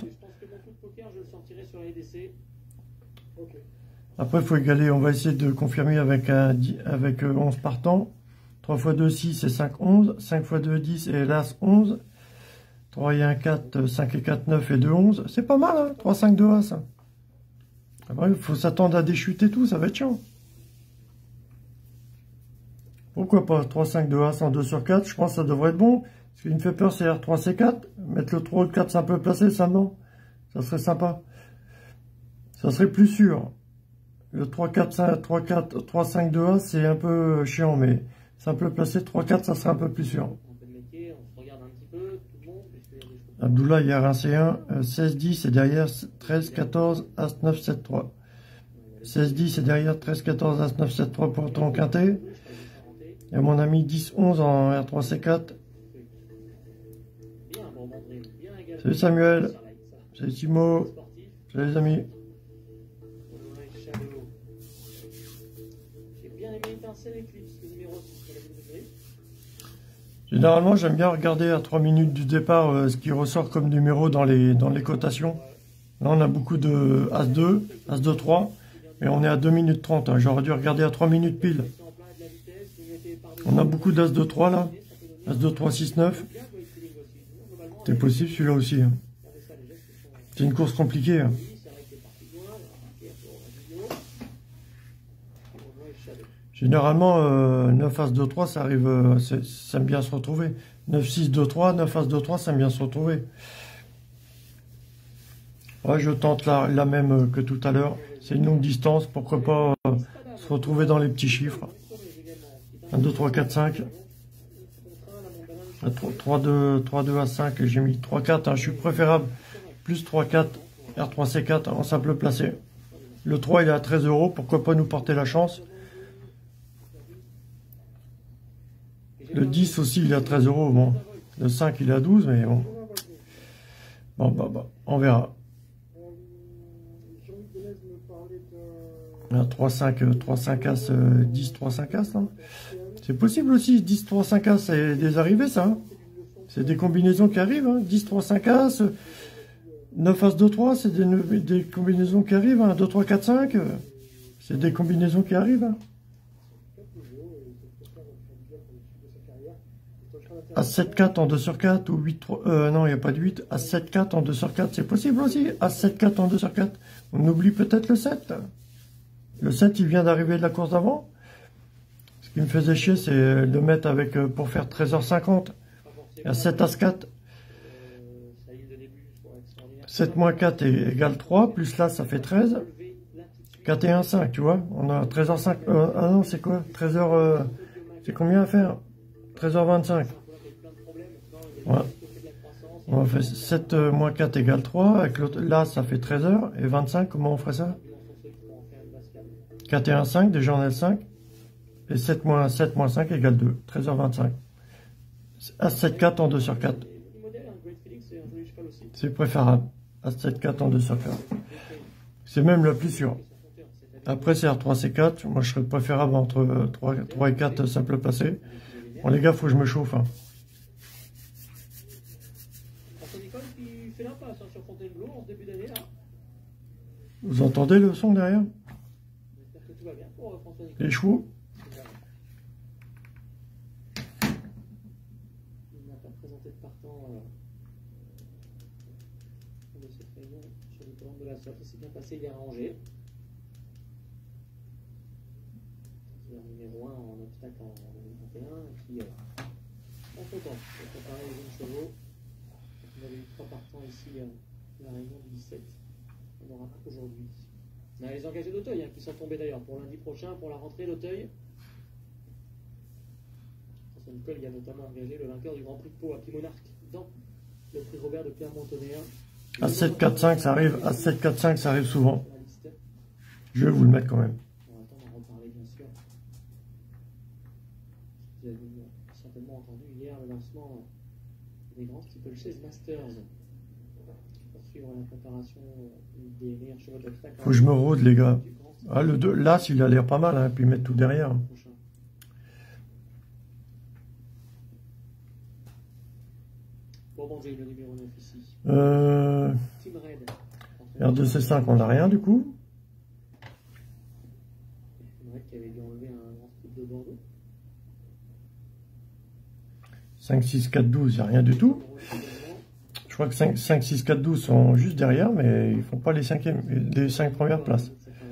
A: Après, il faut égaler. On va essayer de confirmer avec, un, avec onze partants. trois fois deux, six et cinq, onze. cinq fois deux, dix et l'As, onze. trois et un, quatre. cinq et quatre, neuf et deux, onze. C'est pas mal, hein. trois cinq deux As. Hein. Après, il faut s'attendre à des chutes et tout. Ça va être chiant. Pourquoi pas trois cinq deux As en deux sur quatre. Je pense que ça devrait être bon. Ce qui me fait peur, c'est R trois C quatre. Mettre le trois ou le quatre, c'est un peu placé, ça, non? Ça serait sympa. Ça serait plus sûr. Le trois quatre cinq, trois quatre, trois cinq deux As, c'est un peu chiant, mais c'est un peu placé. trois quatre, ça serait un peu plus sûr. Abdullah, il y a un C un, seize dix et derrière treize quatorze, As neuf sept trois. seize dix et derrière treize quatorze, As neuf sept trois pour ton quintet. Il y a mon ami dix onze en R trois C quatre.
B: Bien, bon, André, bien également.
A: Salut Samuel. Salut Timo. Salut les amis.
B: J'ai bien aimé Étincelle Eclipse, le numéro six sur la ville de Gris.
A: Généralement, j'aime bien regarder à trois minutes du départ euh, ce qui ressort comme numéro dans les, dans les cotations. Là, on a beaucoup de As deux, As deux trois, mais on est à deux minutes trente. Hein. J'aurais dû regarder à trois minutes pile. On a beaucoup d'As deux trois là. As deux trois six neuf. C'est possible celui-là aussi. Hein. C'est une course compliquée. Hein. Généralement, euh, neuf As deux trois, ça arrive, euh, ça aime bien se retrouver. neuf six deux trois, neuf As deux trois, ça aime bien se retrouver. Ouais, je tente la, la même que tout à l'heure. C'est une longue distance, pourquoi pas euh, se retrouver dans les petits chiffres. un, deux, trois, quatre, cinq. trois, deux, trois, deux à cinq, j'ai mis trois, quatre. Hein, je suis préférable. Plus trois, quatre, R trois C quatre en simple placé. Le trois, il est à treize euros, pourquoi pas nous porter la chance. Le dix aussi, il est à treize euros. Bon. Le cinq, il est à douze, mais bon. Bon, bah, bah, on verra. trois, cinq, trois, cinq As, dix, trois, cinq As. Hein. C'est possible aussi, dix, trois, cinq As, c'est des arrivées, ça. Hein. C'est des combinaisons qui arrivent. Hein. dix, trois, cinq As, neuf As, deux, trois, c'est des, des combinaisons qui arrivent. Hein. deux, trois, quatre, cinq, c'est des combinaisons qui arrivent. Hein. As sept quatre en deux sur quatre ou huit trois, euh, non il n'y a pas de huit, As sept quatre en deux sur quatre, c'est possible aussi, As sept quatre en deux sur quatre, on oublie peut-être le sept, le sept il vient d'arriver de la course d'avant, ce qui me faisait chier c'est de le mettre avec, pour faire treize heures cinquante, As sept As quatre, sept moins quatre égale trois, plus là ça fait treize, quatre et un, cinq, tu vois, on a treize heures cinq, euh, ah non c'est quoi, treize heures, euh, c'est combien à faire, treize heures vingt-cinq. Ouais. On va faire sept moins quatre égale trois. Avec l'autre, là, ça fait treize heures. Et vingt-cinq, comment on ferait ça? quatre et un, cinq. Déjà, on a le cinq. Et sept moins sept moins cinq égale deux. treize heures vingt-cinq. As sept quatre en deux sur quatre. C'est préférable. As sept quatre en deux sur quatre. C'est même le plus sûr. Après, c'est R trois C quatre. Moi, je serais préférable entre trois et quatre simple placé. Bon, les gars, faut que je me chauffe. Hein. Vous entendez le son derrière? Les chevaux?
B: Il n'a pas présenté de partant de cette réunion sur les commandes de la sorte. Ça s'est bien passé hier à Angers. Numéro un en obstacle en deux mille vingt et un qui, euh, en content de préparer les jeunes chevaux. On avait eu trois partants ici à la réunion du dix-sept. On aura aujourd'hui. On a les engagés d'Auteuil hein, qui sont tombés d'ailleurs pour lundi prochain pour la rentrée d'Auteuil. François Nicole, il y a notamment engagé le vainqueur du Grand Prix de Pau à Pimonarque dans le prix Robert de Clermont-Tonnerre.
A: À sept quatre cinq, ça arrive. À sept quatre cinq, ça arrive souvent. Je vais vous le mettre quand même.
B: On va attendre d'en reparler bien sûr. Vous avez certainement entendu hier le lancement des grands steeplechase Masters. Pour suivre la préparation des meilleurs chevaux de l'obstacle.
A: Faut que je me rôde, les gars. Ah, le deux, là, il a l'air pas mal, hein, puis mettre tout derrière.
B: Bon, bon, j'ai le numéro neuf ici.
A: Euh, R deux C cinq, on n'a rien du coup.
B: Team Red qui avait dû enlever un grand scoop de Bordeaux.
A: cinq six quatre douze, il n'y a rien du tout. Je crois que cinq six quatre douze sont juste derrière, mais ils font pas les, cinquièmes, les cinq premières places.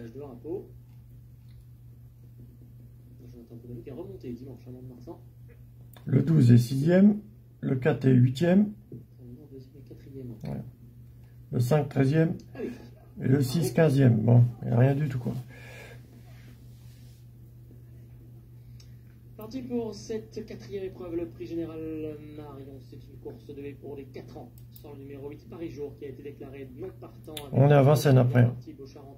A: Le douze est sixième, le quatre est huitième, ouais. Le cinq treizième, et le six quinzième. Bon, il n'y a rien du tout quoi.
B: Parti pour cette quatrième épreuve, le prix général Marion. C'est une course de lait pour les quatre ans. Sur le numéro huit, Paris-Jour, qui a été déclaré non partant.
A: On est à Vincennes après.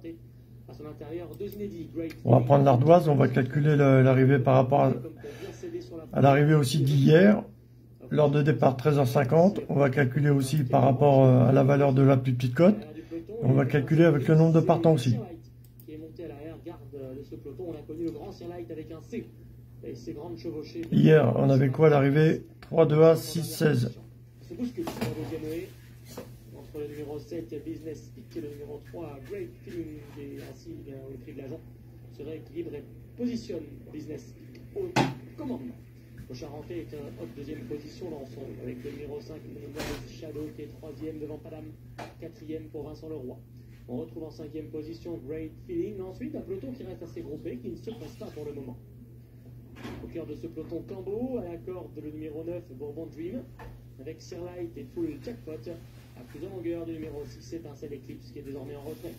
B: À son intérieur, deux inédits, Great.
A: On va prendre l'ardoise, on va calculer l'arrivée par rapport à... à l'arrivée aussi d'hier, l'heure de départ treize heures cinquante. On va calculer aussi par rapport à la valeur de la plus petite cote. On va calculer avec le nombre de partants aussi.
B: Qui est monté à l'arrière, garde de ce peloton. On a connu le grand Sirlight avec un C. Et ses grandes chevauchées.
A: Hier, on avait quoi à l'arrivée? Trois, deux A, six, seize.
B: Se bouscule sur la deuxième haie. Entre le numéro sept, Business Speak, et le numéro trois, Great Feeling. Et ainsi, bien, le prix de l'agent se rééquilibre et positionne Business Speak au commandement. Le Charentais est en haute deuxième position dans son, avec le numéro cinq, Moonrise Shadow, qui est troisième devant Padam, quatrième pour Vincent Leroy. On retrouve en cinquième position Great Feeling. Ensuite, un peloton qui reste assez groupé, qui ne se presse pas pour le moment. Au cœur de ce peloton, Cambo, à la corde le numéro neuf, Bourbon Dream, avec Sirlight et Full Jackpot. À plus de longueur du numéro six, Étincelle Eclipse, qui est désormais en retrait.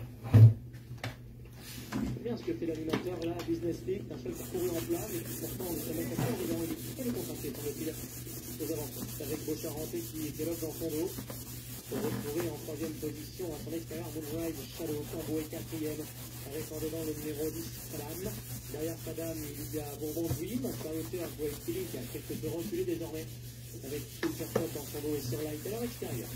B: C'est bien ce que fait l'animateur là, Business Speak, un seul parcouru en plat, mais qui pourtant ne se met pas fort dedans. Elle est concentrée sur le fil aux avançons. C'est avec Beaucharentais qui galope dans son dos. Pour retrouver en troisième position à son extérieur Moonrise Shadow, Cambo est quatrième, avec en dedans le numéro dix, Padam. Derrière Padam, il y a Bourbon Dream, inférieur Great Feeling qui a quelque peu reculé désormais, avec Full Jackpot dans son dos et Sirlight à leur extérieur.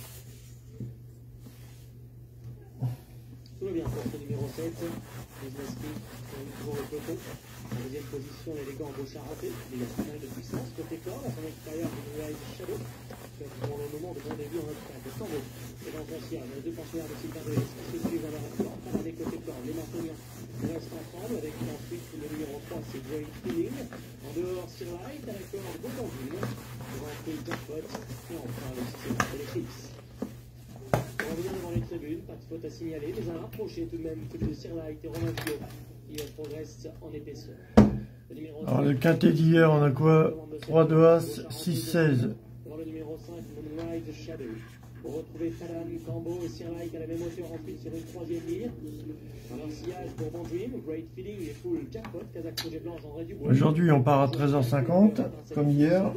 B: Tout va bien pour ce numéro sept, Business Speak, toujours le peloton. En deuxième position, l'élégant Beaucharentais, il a pas mal de puissance côté corps, à son extérieur, le Moonrise Shadow, qui a pour le moment de bon début en obstacle. De Cambo, et dans son siège, les deux pensionnaires de Sylvain Delès, qui se suivent dans leur rapport, par des côtés corps, les Martoniens restent ensemble, avec ensuite le numéro trois, c'est Great Feeling. En dehors, Sirlight, à la corde, Bourbon Dream, devant Full Jackpot, et enfin le système de l'Eclipse. On revient devant les tribunes, pas de faute à signaler, mais un rapproché tout de même, celui de Sirlight et Romain Fio, qui progresse en épaisseur. Le
A: Alors le quintet d'hier, on a quoi? Trois, deux As, six, seize.
B: Dans le numéro cinq, Moonrise Shadow. Pour retrouver Padam, Cambo et Sirlight à la même hauteur ensuite sur une troisième ligne. Dans leur sillage, Bourbon Dream, Great Feeling et Full Jackpot, Kazakh Projet Blanc, André Dubois.
A: Aujourd'hui, on part à treize heures cinquante, comme hier.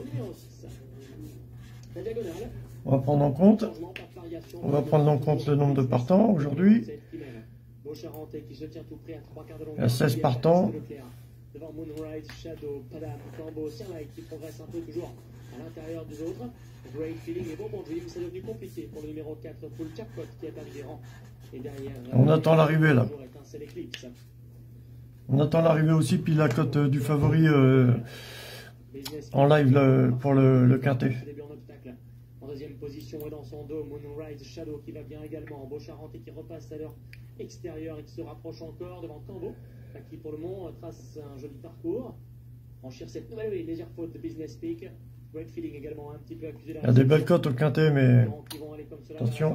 B: La diagonale.
A: On va prendre en compte, on va prendre en compte le nombre de partants aujourd'hui.
B: Beaucharentais qui se tient tout près à trois quarts de longueur.
A: Il y a seize partants.
B: Devant Moonrise Shadow, Padam, Cambo, Sirlight qui progresse un peu toujours à l'intérieur des autres. Great Feeling et Bourbon Dream, c'est devenu compliqué pour le numéro quatre, Full Jackpot qui a perdu des rangs. Et derrière,
A: on attend l'arrivée là.
B: Eclipse.
A: On attend l'arrivée aussi, puis la cote euh, du favori euh, en live là, pour le, le quintet.
B: En deuxième position et dans son dos, Moonrise Shadow qui va bien également. Beaucharentais qui repasse à leur extérieur et qui se rapproche encore devant Cambo, qui pour le moment trace un joli parcours. Franchir cette nouvelle et légère faute de Business Speak. Great Feeling également un petit peu accusé.
A: Il y a des belles cotes au quintet, mais attention.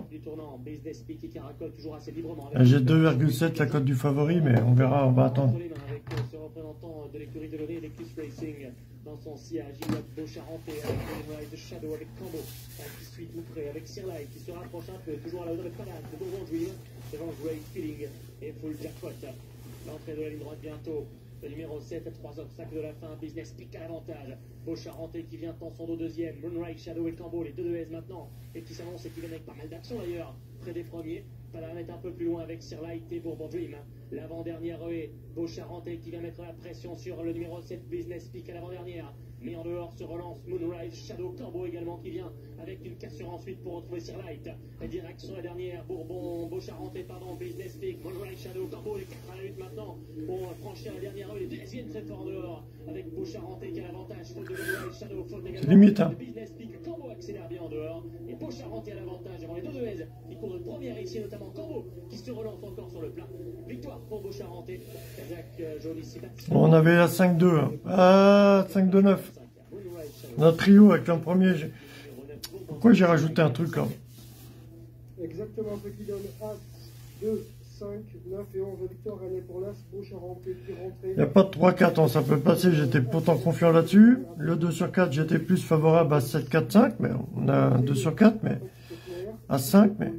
A: J'ai deux virgule sept la cote du favori, mais on verra, on va attendre.
B: Avec ce représentant de l'écurie de Loré, l'Eclipse Racing, dans son sillage, il y a Beaucharentais avec Moonrise Shadow, avec Cambo, qui suit tout près, avec Sirlight qui se rapproche un peu, toujours à la hauteur de Padam, de Bourbon Dream, devant Great Feeling et Full Jackpot. L'entrée de la ligne droite bientôt. Le numéro sept, trois obstacles de la fin, Business Speak à l'avantage. Beaucharentais qui vient dans son dos deuxième, Moonrise Shadow et Cambo, les deux de S maintenant, et qui s'annonce et qui viennent avec pas mal d'action d'ailleurs, près des premiers. Padam est un peu plus loin avec Sirlight et Bourbon Dream. L'avant-dernière est Beaucharentais qui vient mettre la pression sur le numéro sept, Business Speak à l'avant-dernière. Mais en dehors se relance Moonrise Shadow, Cambo également qui vient avec une cassure ensuite pour retrouver Sirlight. La direction la dernière, Bourbon, Beaucharentais, pardon, Business Speak, Moonrise Shadow, Cambo, les quatre à la lutte maintenant pour franchir la dernière rue. Les deux viennent très fort dehors avec Beaucharentais qui a l'avantage, faute de Moonrise Shadow, faute également
A: limite, hein.
B: de Business Speak, Cambo accélère bien en dehors et Beaucharentais à l'avantage devant les deux de S qui courent de première ici, notamment Cambo qui se relance encore sur le plat. Victoire pour Beaucharentais. Kazakh Jolie Sibati.
A: On avait la cinq deux, hein. Ah, cinq deux neuf. Notre trio avec l'an premier. Pourquoi j'ai rajouté un truc là?
F: Exactement, ce qui donne As, deux, cinq, neuf et onze victoires gagnées pour l'As, Beaucharentais qui rentrait.
A: Il n'y a pas de trois quatre, hein, ça peut passer, j'étais pourtant confiant là-dessus. Le deux sur quatre, j'étais plus favorable à sept quatre cinq, mais on a un deux sur quatre, mais à cinq, mais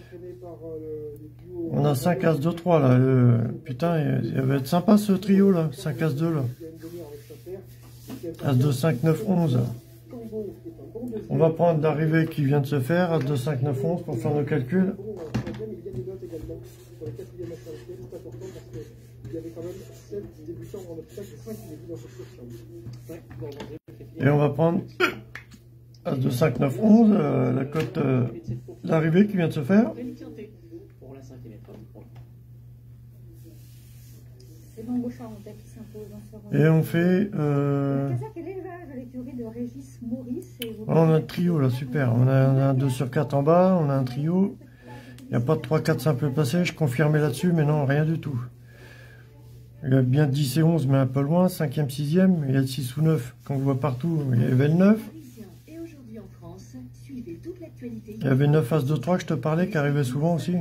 A: on a cinq As deux trois là. Le... Putain, il va être sympa ce trio là, cinq As deux là. As deux cinq neuf onze. On va prendre l'arrivée qui vient de se faire, As deux cinq neuf onze pour faire nos calculs.
F: Il y avait quand même sept débutants en obstacle et cinq débutants dans cette course.
A: Et on va prendre As de cinq, neuf, onze, euh, la cote euh, d'arrivée qui vient de se faire.
D: C'est bon, Beauchard en tête qui s'impose dans ce round.
A: Et on fait... Euh...
D: Le Kazakh et l'élevage à l'écurie de Régis Maurice. Et vous...
A: On a un trio là, super. On a, on a un deux sur quatre en bas, on a un trio. Il n'y a pas de trois quatre simple placé, je confirmais là-dessus, mais non, rien du tout. Il y a bien dix et onze, mais un peu loin, cinquième, sixième, il y a six ou neuf, qu'on voit partout, il y avait le neuf. Il y avait neuf As deux trois que je te parlais, qui arrivait souvent aussi.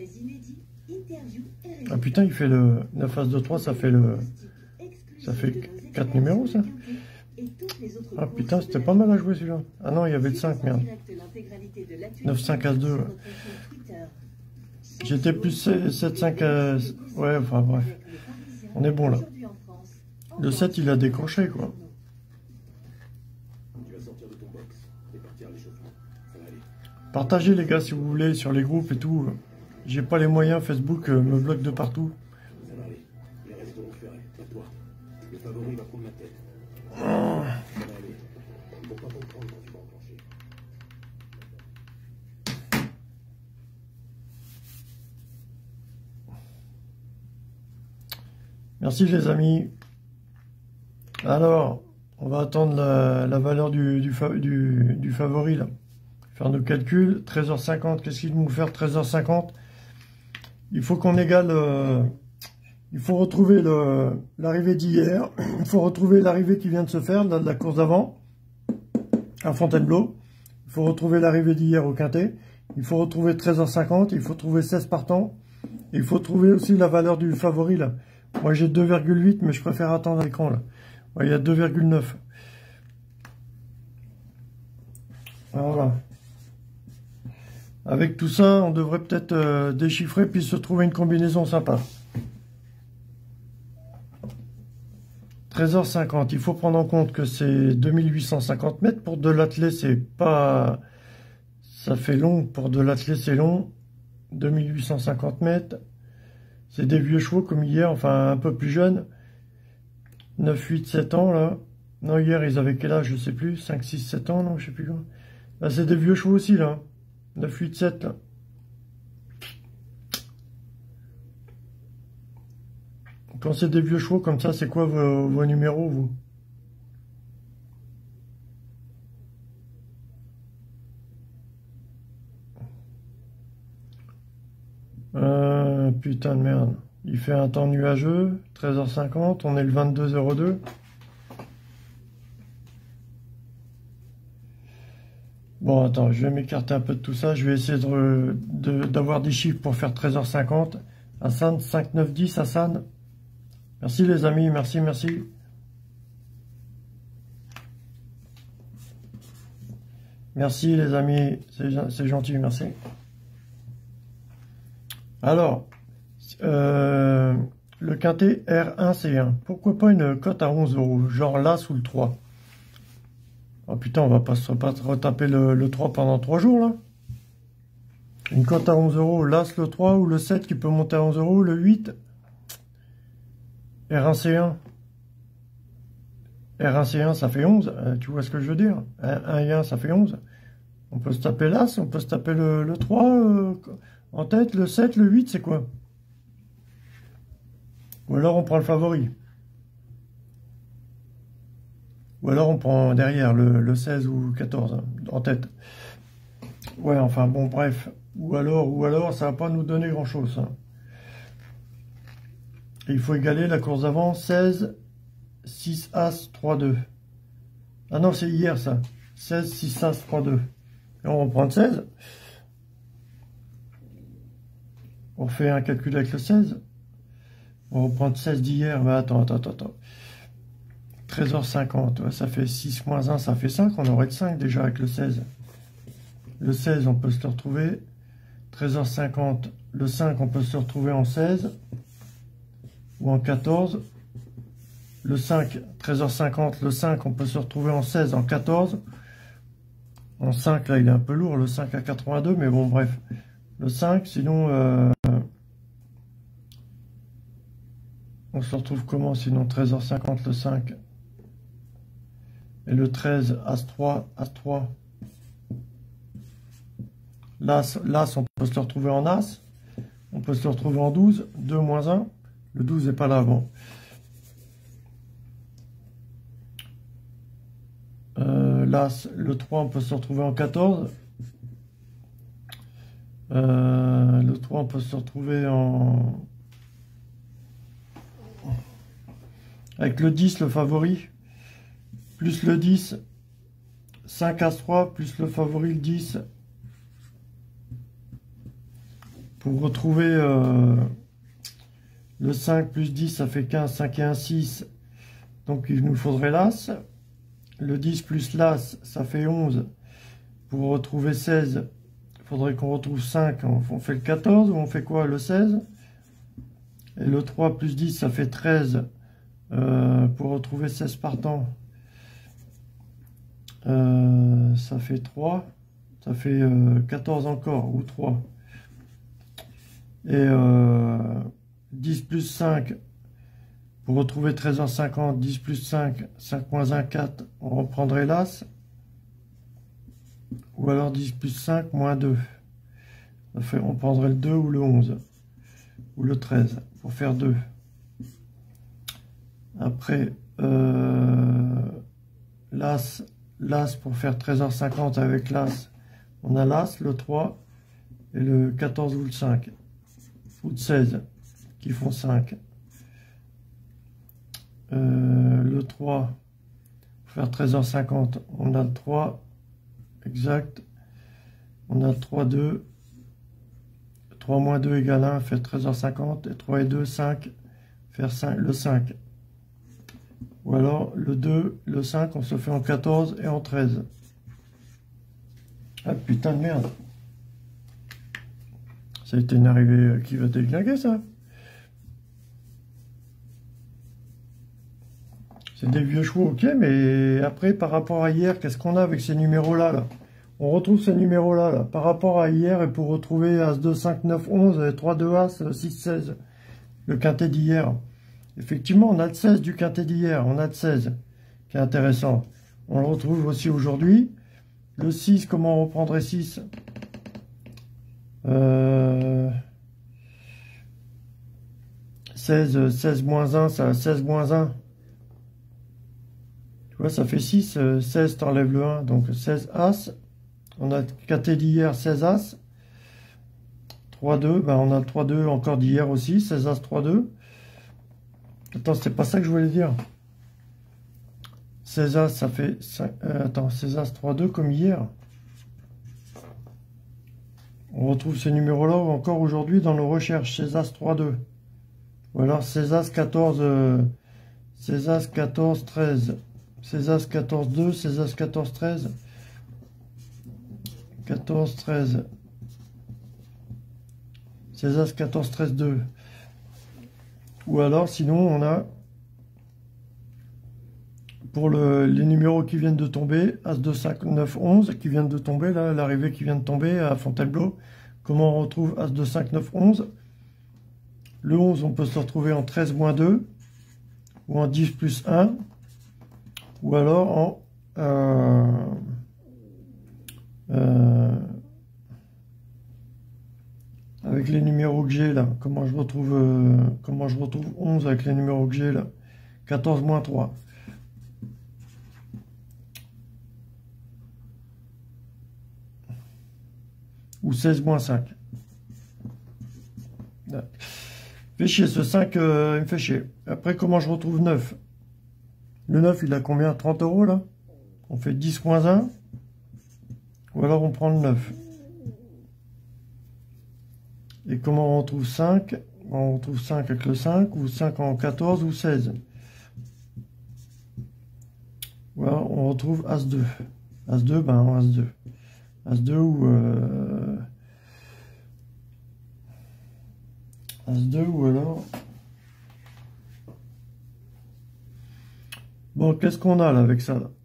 A: Ah putain, il fait le neuf As deux trois, ça fait le... Ça fait quatre numéros, ça. Ah putain, c'était pas mal à jouer celui-là. Ah non, il y avait le cinq, merde. neuf cinq As deux. J'étais plus sept cinq... Euh... Ouais, enfin bref. On est bon là. Le sept, il a décroché, quoi. Partagez les gars si vous voulez sur les groupes et tout. J'ai pas les moyens, Facebook euh, me bloque de partout.
E: Ça va aller. Les resteront ferrés, pas toi. Le favori va prendre la tête.
A: Oh.
E: Ça va aller. Ils vont pas comprendre quand tu vas enclencher.
A: Merci les amis. Alors, on va attendre la, la valeur du, du, fa, du, du favori là. Faire nos calculs. treize heures cinquante, qu'est-ce qu'il va nous faire treize heures cinquante? Il faut qu'on égale... Euh, il faut retrouver l'arrivée d'hier. Il faut retrouver l'arrivée qui vient de se faire, là, de la course d'avant, à Fontainebleau. Il faut retrouver l'arrivée d'hier au Quintet. Il faut retrouver treize heures cinquante. Il faut trouver seize partants. Et il faut trouver aussi la valeur du favori là. Moi j'ai deux virgule huit, mais je préfère attendre à l'écran là. Ouais, il y a deux virgule neuf. Voilà. Avec tout ça, on devrait peut-être euh, déchiffrer puis se trouver une combinaison sympa. treize heures cinquante, il faut prendre en compte que c'est deux mille huit cent cinquante mètres. Pour de l'attelé, c'est pas... Ça fait long. Pour de l'attelé, c'est long. deux mille huit cent cinquante mètres. C'est des vieux chevaux comme hier, enfin un peu plus jeunes. neuf, huit, sept ans là. Non, hier ils avaient quel âge, je sais plus. cinq, six, sept ans, non, je sais plus quoi. Là, c'est des vieux chevaux aussi là. neuf, huit, sept là. Quand c'est des vieux chevaux comme ça, c'est quoi vos, vos numéros, vous? Euh, putain de merde. Il fait un temps nuageux, treize heures cinquante, on est le vingt-deux zéro deux. Bon, attends, je vais m'écarter un peu de tout ça. Je vais essayer de, de, d'avoir des chiffres pour faire treize heures cinquante. Hassan, cinq, neuf, dix, Hassan. Merci les amis, merci, merci. Merci les amis, c'est gentil, merci. Alors, euh, le quintet R un C un. Pourquoi pas une cote à onze euros, genre l'As ou le trois? Oh putain, on va pas se pas retaper le, le trois pendant trois jours là. Une cote à onze euros, l'As, le trois ou le sept qui peut monter à onze euros, le huit. R un C un. R un C un, ça fait onze. Euh, tu vois ce que je veux dire? un et un, ça fait onze. On peut se taper l'As, on peut se taper le, le trois euh, en tête, le sept, le huit, c'est quoi? Ou alors on prend le favori. Ou alors on prend derrière le, le seize ou quatorze hein, en tête. Ouais, enfin bon, bref. Ou alors, ou alors, ça va pas nous donner grand-chose. Hein. Il faut égaler la course d'avant, seize, six, As, trois, deux. Ah non, c'est hier ça. seize, six, As, trois, deux. Et on reprend le seize. On fait un calcul avec le seize. On reprend le seize d'hier. Mais attends, attends, attends. treize heures cinquante. Ouais, ça fait six moins un, ça fait cinq. On aurait de cinq déjà avec le seize. Le seize, on peut se le retrouver. treize heures cinquante. Le cinq, on peut se le retrouver en seize. Ou en quatorze. Le cinq, treize heures cinquante. Le cinq, on peut se retrouver en seize, en quatorze. En cinq, là, il est un peu lourd. Le cinq à quatre-vingt-deux. Mais bon, bref. Le cinq, sinon... Euh, on se retrouve comment sinon treize heures cinquante le cinq? Et le treize, As trois, As trois. L'As, l'As, on peut se le retrouver en As. On peut se le retrouver en douze. deux moins un. Le douze n'est pas là, bon. Euh, L'As, le trois, on peut se le retrouver en quatorze. Euh, le trois, on peut se retrouver en... avec le dix, le favori. Plus le dix. cinq As trois, plus le favori, le dix. Pour retrouver euh, le cinq plus dix, ça fait quinze, cinq et un, six. Donc il nous faudrait l'As. Le dix plus l'As, ça fait onze. Pour retrouver seize, il faudrait qu'on retrouve cinq. On fait le quatorze ou on fait quoi? Le seize. Et le trois plus dix, ça fait treize. Euh, pour retrouver seize partants, euh, ça fait trois. Ça fait euh, quatorze encore, ou trois. Et euh, dix plus cinq, pour retrouver treize heures cinquante, dix plus cinq, cinq moins un, quatre, on reprendrait l'As. Ou alors dix plus cinq, moins deux. Ça fait, on prendrait le deux ou le onze. Ou le treize, pour faire deux. Après, euh, l'As, l'As pour faire treize heures cinquante avec l'As, on a l'As, le trois, et le quatorze ou le cinq. Ou de seize, qui font cinq. Euh, le trois, pour faire treize heures cinquante, on a le trois, exact. On a le trois, deux. trois moins deux égale un, faire treize heures cinquante. Et trois et deux, cinq, faire cinq, le cinq. Ou alors le deux, le cinq, on se fait en quatorze et en treize. Ah putain de merde. Ça a été une arrivée qui va déglinguer, ça. C'est des vieux chevaux, ok, mais après, par rapport à hier, qu'est-ce qu'on a avec ces numéros-là, là? On retrouve ces numéros-là, là. Par rapport à hier, et pour retrouver As deux, cinq, neuf, onze, trois, deux, As, six, seize, le quintet d'hier. Effectivement, on a le seize du quintet d'hier, on a le seize, qui est intéressant. On le retrouve aussi aujourd'hui. Le six, comment on reprendrait six? Euh, seize, seize moins un, ça, seize moins un. Tu vois, ça fait six, seize, t'enlèves le un, donc seize As. On a le quintet d'hier, seize As. trois, deux, ben on a le trois, deux encore d'hier aussi, seize As, trois, deux. Attends, c'est pas ça que je voulais dire. seize As, ça fait... cinq, euh, attends, seize As, trois, deux comme hier. On retrouve ces numéros-là encore aujourd'hui dans nos recherches. seize As, trois, deux. Ou alors seize As, quatorze... Euh, seize As, quatorze, treize. seize As, quatorze, deux. seize As, quatorze, treize. quatorze, treize. seize As, quatorze, treize, deux. Ou alors, sinon, on a, pour le, les numéros qui viennent de tomber, As deux, cinq, neuf, onze, qui viennent de tomber, là, l'arrivée qui vient de tomber à Fontainebleau. Comment on retrouve As deux, cinq, neuf, onze? Le onze, on peut se retrouver en treize moins deux, ou en dix plus un, ou alors en... Euh, euh, avec les numéros que j'ai là, comment je retrouve euh, comment je retrouve onze avec les numéros que j'ai là, quatorze moins trois. Ou seize moins cinq. Fait chier, ce cinq, euh, il me fait chier. Après, comment je retrouve neuf? Le neuf, il a combien? trente euros là? On fait dix moins un. Ou alors on prend le neuf. Et comment on retrouve cinq? On retrouve cinq avec le cinq, ou cinq en quatorze, ou seize. Voilà, on retrouve As deux. As deux, ben en As deux. As deux ou... Euh... As deux ou alors... Bon, qu'est-ce qu'on a là avec ça là?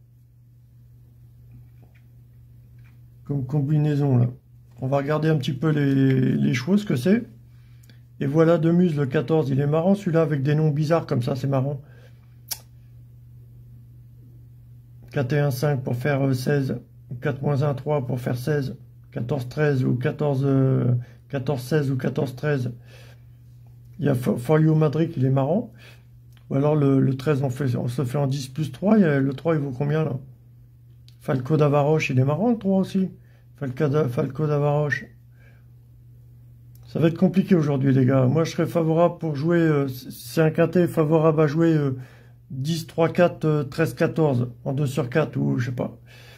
A: Comme combinaison là. On va regarder un petit peu les, les chevaux, ce que c'est. Et voilà, de Muse, le quatorze. Il est marrant celui-là, avec des noms bizarres comme ça, c'est marrant. quatre et un, cinq pour faire seize, quatre moins un, trois pour faire seize, quatorze, treize ou quatorze, quatorze, seize ou quatorze, treize. Il y a For You Madrid, il est marrant. Ou alors le, le treize, on, fait, on se fait en dix plus trois. Il y a, le trois, il vaut combien là? Falco d'Avaroche, il est marrant le trois aussi. Falco d'Avaroche. Ça va être compliqué aujourd'hui les gars. Moi je serais favorable pour jouer, euh, c'est un quintet favorable à jouer euh, dix, trois, quatre, euh, treize, quatorze en deux sur quatre ou je sais pas.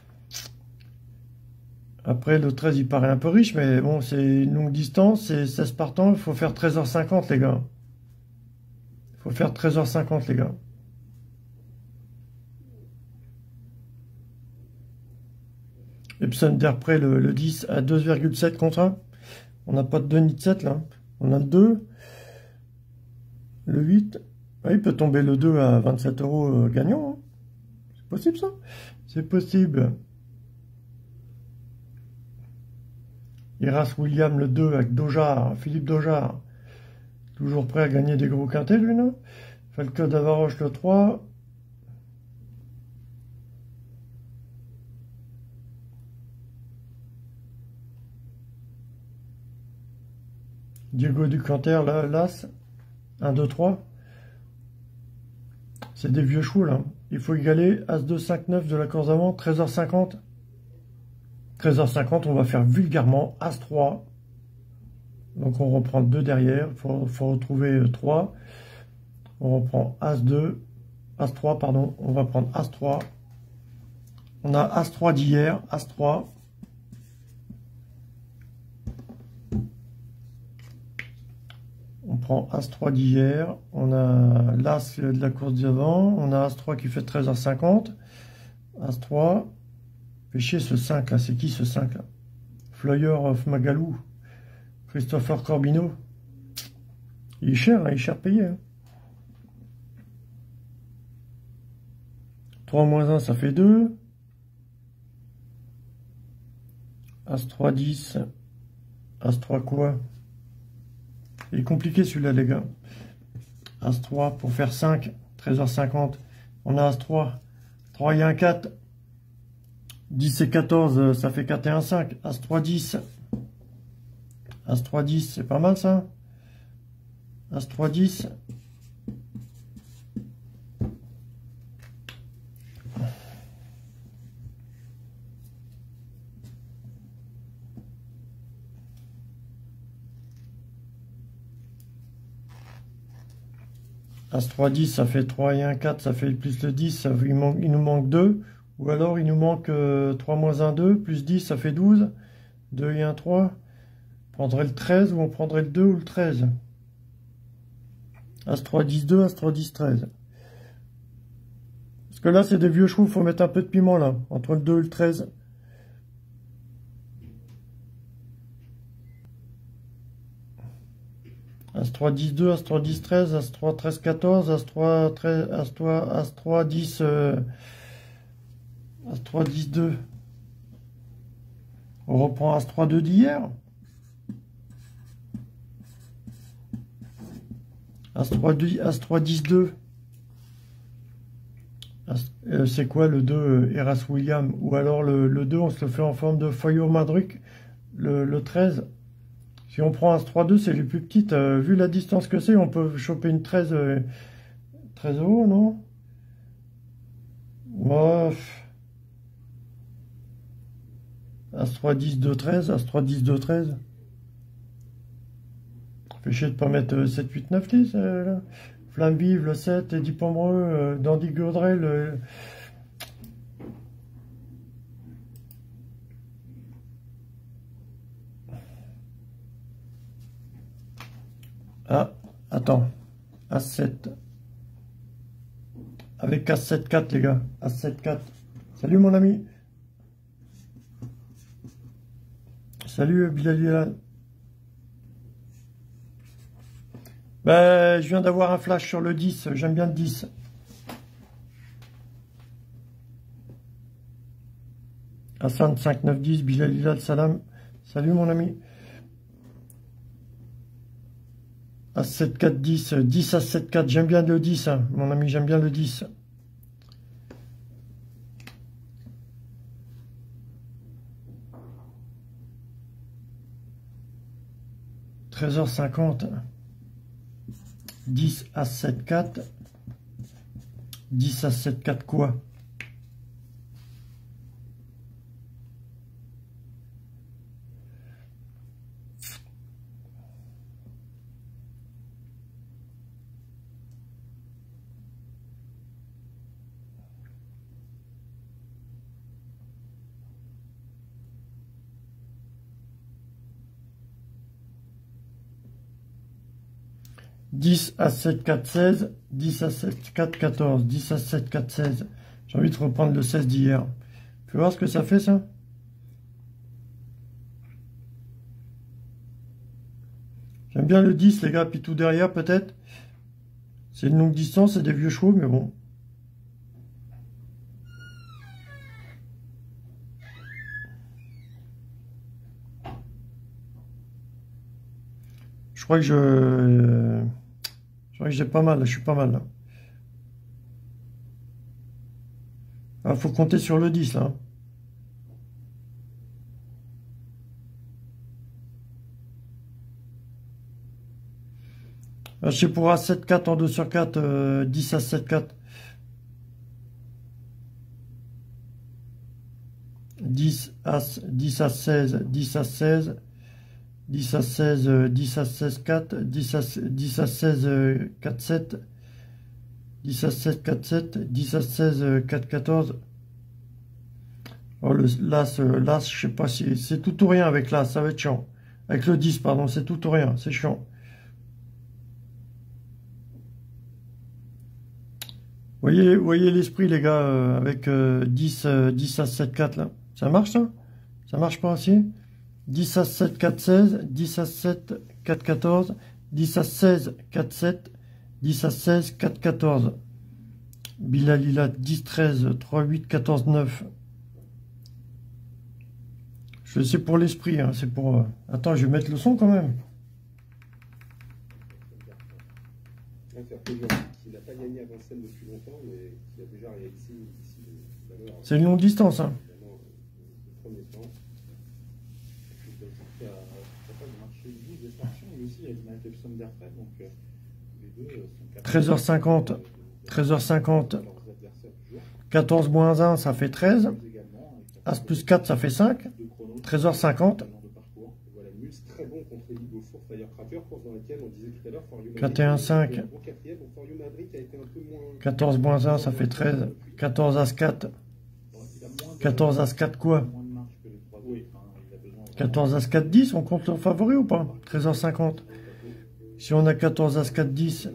A: Après le treize il paraît un peu riche mais bon c'est une longue distance, c'est seize partants, il faut faire treize heures cinquante les gars. Il faut faire treize heures cinquante les gars. Epson d'Après le, le dix à deux virgule sept contre un. On n'a pas de deux ni de sept là. On a le deux. Le huit. Ah, il peut tomber le deux à vingt-sept euros euh, gagnant. Hein. C'est possible ça? C'est possible. Iras William le deux avec Dojar. Philippe Dojar. Toujours prêt à gagner des gros quintés lui là. Falco d'Avaroche le trois. Diego Ducanter, là, l'As, un, deux, trois. C'est des vieux chevaux, là. Il faut égaler As deux, cinq, neuf de la course avant, treize heures cinquante. treize heures cinquante, on va faire vulgairement As trois. Donc on reprend deux derrière, il faut, faut retrouver trois. On reprend As deux, As trois, pardon, on va prendre As trois. On a As trois d'hier, As trois. On prend As trois d'hier, on a l'As de la course d'avant, on a As trois qui fait treize heures cinquante, As trois, fait chier ce cinq là, c'est qui ce cinq là? Flyer of Magalou, Christopher Corbino, il est cher, hein, il est cher payé. Hein. trois moins un ça fait deux, As trois dix, As trois quoi? Il est compliqué celui-là les gars. As trois pour faire cinq, treize heures cinquante. On a As trois. trois et un quatre. dix et quatorze, ça fait quatre et un cinq. As trois dix. As trois dix, c'est pas mal ça. As trois dix. As trois dix, ça fait trois et un quatre, ça fait plus le dix, ça, il, manque, il nous manque deux. Ou alors il nous manque euh, trois moins un, deux, plus dix, ça fait douze. deux et un, trois. On prendrait le treize ou on prendrait le deux ou le treize. As trois dix, deux, As trois dix, treize. Parce que là, c'est des vieux chevaux, il faut mettre un peu de piment là, entre le deux et le treize. As trois dix, deux, As trois dix, treize, As trois treize, quatorze, As trois treize, As trois, As trois dix, euh, As trois dix, deux. On reprend As trois deux d'hier. As trois dix, deux. Euh, c'est quoi le deux, euh, Eras William? Ou alors le, le deux, on se le fait en forme de Foyer Madruc, le, le treize. Si on prend As trois deux, c'est les plus petites. Euh, vu la distance que c'est, on peut choper une treize, euh, treize euros, non? Ouais. As trois dix, deux, treize. As trois dix, deux, treize. Fait chier de pas mettre euh, sept, huit, neuf, dix. Euh, là. Flamme vive, le sept, Eddie Pomereux, euh, Dandy Gaudrel. Euh, Ah, attends. As sept. Avec As sept quatre, les gars. As sept quatre. Salut, mon ami. Salut, Bilal. Ben, je viens d'avoir un flash sur le dix. J'aime bien le dix. Hassan cinq neuf dix, Bilal Salam. Salut, mon ami. As sept quatre dix, dix As sept quatre, j'aime bien le dix, hein, mon ami, j'aime bien le dix. treize heures cinquante. dix, As, sept, quatre. dix, As, sept, quatre quoi? dix, As, sept, quatre, seize, dix, As, sept, quatre, quatorze, dix, As, sept, quatre, seize. J'ai envie de reprendre le seize d'hier. Tu voir ce que ça fait, ça? J'aime bien le dix, les gars, puis tout derrière, peut-être. C'est une longue distance, c'est des vieux chevaux, mais bon. Je crois que je... Je crois que j'ai pas mal, je suis pas mal là. Il faut compter sur le dix là. Je sais pour As sept quatre en deux sur quatre, euh, dix As sept quatre. dix As, dix As seize, dix As seize. dix As seize, dix As seize, quatre, dix As, dix As seize, quatre, sept, dix As sept, quatre, sept, dix As seize, quatre, quatorze. Oh, le, l'As, l'As, je sais pas si c'est tout ou rien avec l'As, ça va être chiant. Avec le dix, pardon, c'est tout ou rien, c'est chiant. Vous voyez, voyez l'esprit, les gars, euh, avec euh, dix, euh, dix As sept, quatre là. Ça marche, ça? Ça marche pas aussi? dix As sept, quatre, seize, dix As sept, quatre, quatorze, dix As seize, quatre, sept, dix As seize, quatre, quatorze. Bilalila, dix, treize, trois, huit, quatorze, neuf. Je sais pour l'esprit, hein, c'est pour... Euh... Attends, je vais mettre le son quand même.
G: Il n'a pas gagné à Vincennes depuis longtemps, mais qui a déjà réalisé ici des valeurs.
A: C'est une longue distance, hein.
G: Premier temps. Il y a capable de marcher douze des stations, mais aussi il y a une Epsom d'Airfred, donc euh, les deux sont capables.
A: treize heures cinquante. treize heures cinquante. quatorze moins un, ça fait treize. As plus quatre, ça fait cinq. treize heures cinquante.
G: Très bon contre Elie Beaufour, Firecracker, course dans laquelle on disait tout à l'heure,
A: quatre et un, cinq. quatorze moins un, ça fait treize. quatorze As quatre. quatorze As quatre quoi? quatorze As quatre, dix, on compte le favori ou pas? treize heures cinquante. Si on a quatorze As quatre, dix.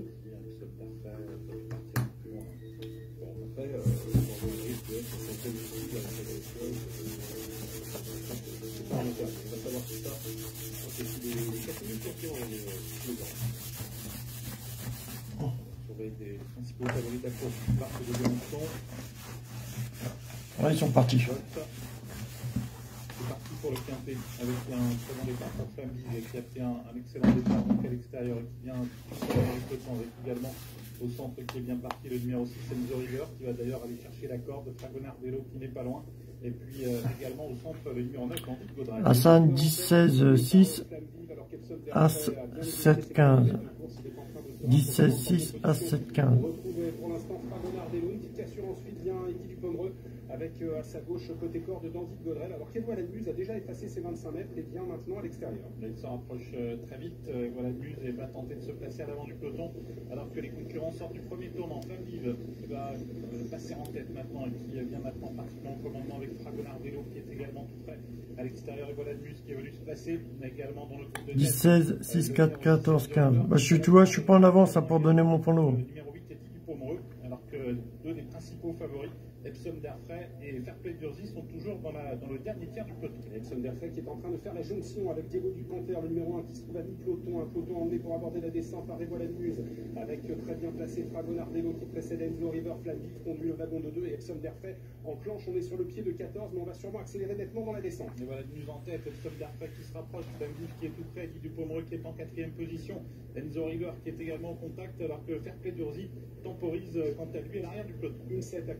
A: Ouais, ils sont partis.
G: C'est parti pour le quintet avec un très bon départ pour Flamby qui a fait un, un excellent départ donc à l'extérieur et qui vient avec le temps avec également au centre qui est bien parti le numéro six Enzo River qui va d'ailleurs aller chercher la corde de Fragonard-Vélo qui n'est pas loin et puis euh, également au centre le numéro neuf Andy Gaudray.
A: Hassan dix, seize, six, As sept, quinze. dix, seize, six, As sept, quinze.
G: Pour l'instant Fragonard-Vélo qui cassure ensuite bien Eddie Dupomereux avec euh, à sa gauche côté corps de Dandy de Gaudrel. Alors qu'Edouard Ladmuse a déjà effacé ses vingt-cinq mètres et vient maintenant à l'extérieur. Il s'en rapproche euh, très vite. Euh, Edouard Ladmuse va tenter de se placer à l'avant du peloton alors que les concurrents sortent du premier tournant. Flamme Vive qui va euh, passer en tête maintenant et qui euh, vient maintenant pratiquement en commandement avec Fragonard-Vélo qui est également tout près à l'extérieur. Edouard Ladmuse qui est venu se placer également dans le groupe de
A: dix, seize, six, quatre, quatorze, quinze. Bah, je suis, tu vois, je suis pas en avance hein, pour donner mon prono.
G: Le numéro huit est Eddie Dupomereux alors que deux des principaux favoris Epsom d'Airfray et Fairplay d'Urzy sont toujours dans, la, dans le dernier tiers du peloton. Epsom d'Airfray qui est en train de faire la jonction avec Diego Duponter, le numéro un qui se trouve à mi-peloton, un peloton emmené pour aborder la descente par Edouard Ladmuse, avec très bien placé Fragonard-Vélo qui précède Enzo River, Flamme Vive conduit le wagon de deux et Epsom d'Airfray enclenche, on est sur le pied de quatorze, mais on va sûrement accélérer nettement dans la descente. Et voilà Ladmuse en tête, Epsom d'Airfray qui se rapproche, Flamme Vive qui est tout près, Eddie Dupomereux qui est en quatrième position, Enzo River qui est également au contact, alors que Fairplay d'Urzy temporise quant à lui à l'arrière du peloton. Une sept actuellement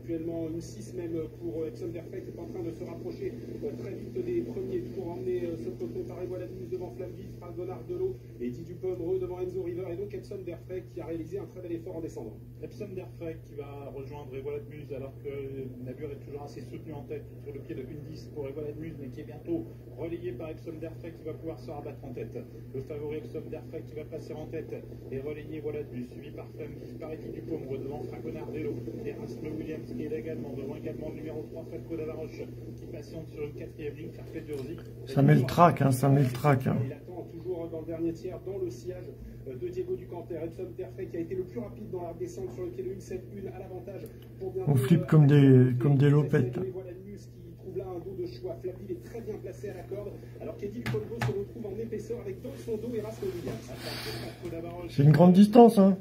G: une six même pour Epsom Derfray qui est en train de se rapprocher très vite des premiers, toujours emmener ce peloton par Evola News devant Flavie, Fragonard Delot et Eddie Dupomereux devant Enzo River et donc Epsom Derfray qui a réalisé un très bel effort en descendant.
H: Epsom Derfray qui va rejoindre Evola News alors que Nabur est toujours assez soutenu en tête sur le pied de une dix pour Evola News mais qui est bientôt relayé par Epsom Derfray qui va pouvoir se rabattre en tête. Le favori Epsom Derfray qui va passer en tête et relayer Evola News suivi par Flavie, par Eddie Dupomereux devant Fragonard Delot et Rasmus Williams qui est là également devant également le numéro trois Falco Davaroche qui patiente sur une quatrième ligne Fairplay Durzi.
A: Ça met le trac, hein, ça met le trac. Hein.
G: Il attend toujours dans le dernier tiers, dans le sillage de Diego Ducanter. Epsom Derfray qui a été le plus rapide dans la descente sur le quai de une sept un à l'avantage.
A: On flippe comme des, comme des lopettes.
G: Qui trouve là un dos de choix. Flavie est très bien placé à la corde, alors qu'Eddie Dupomereux se retrouve en épaisseur avec dans son dos Erasmus Williams.
A: C'est une grande distance, hein.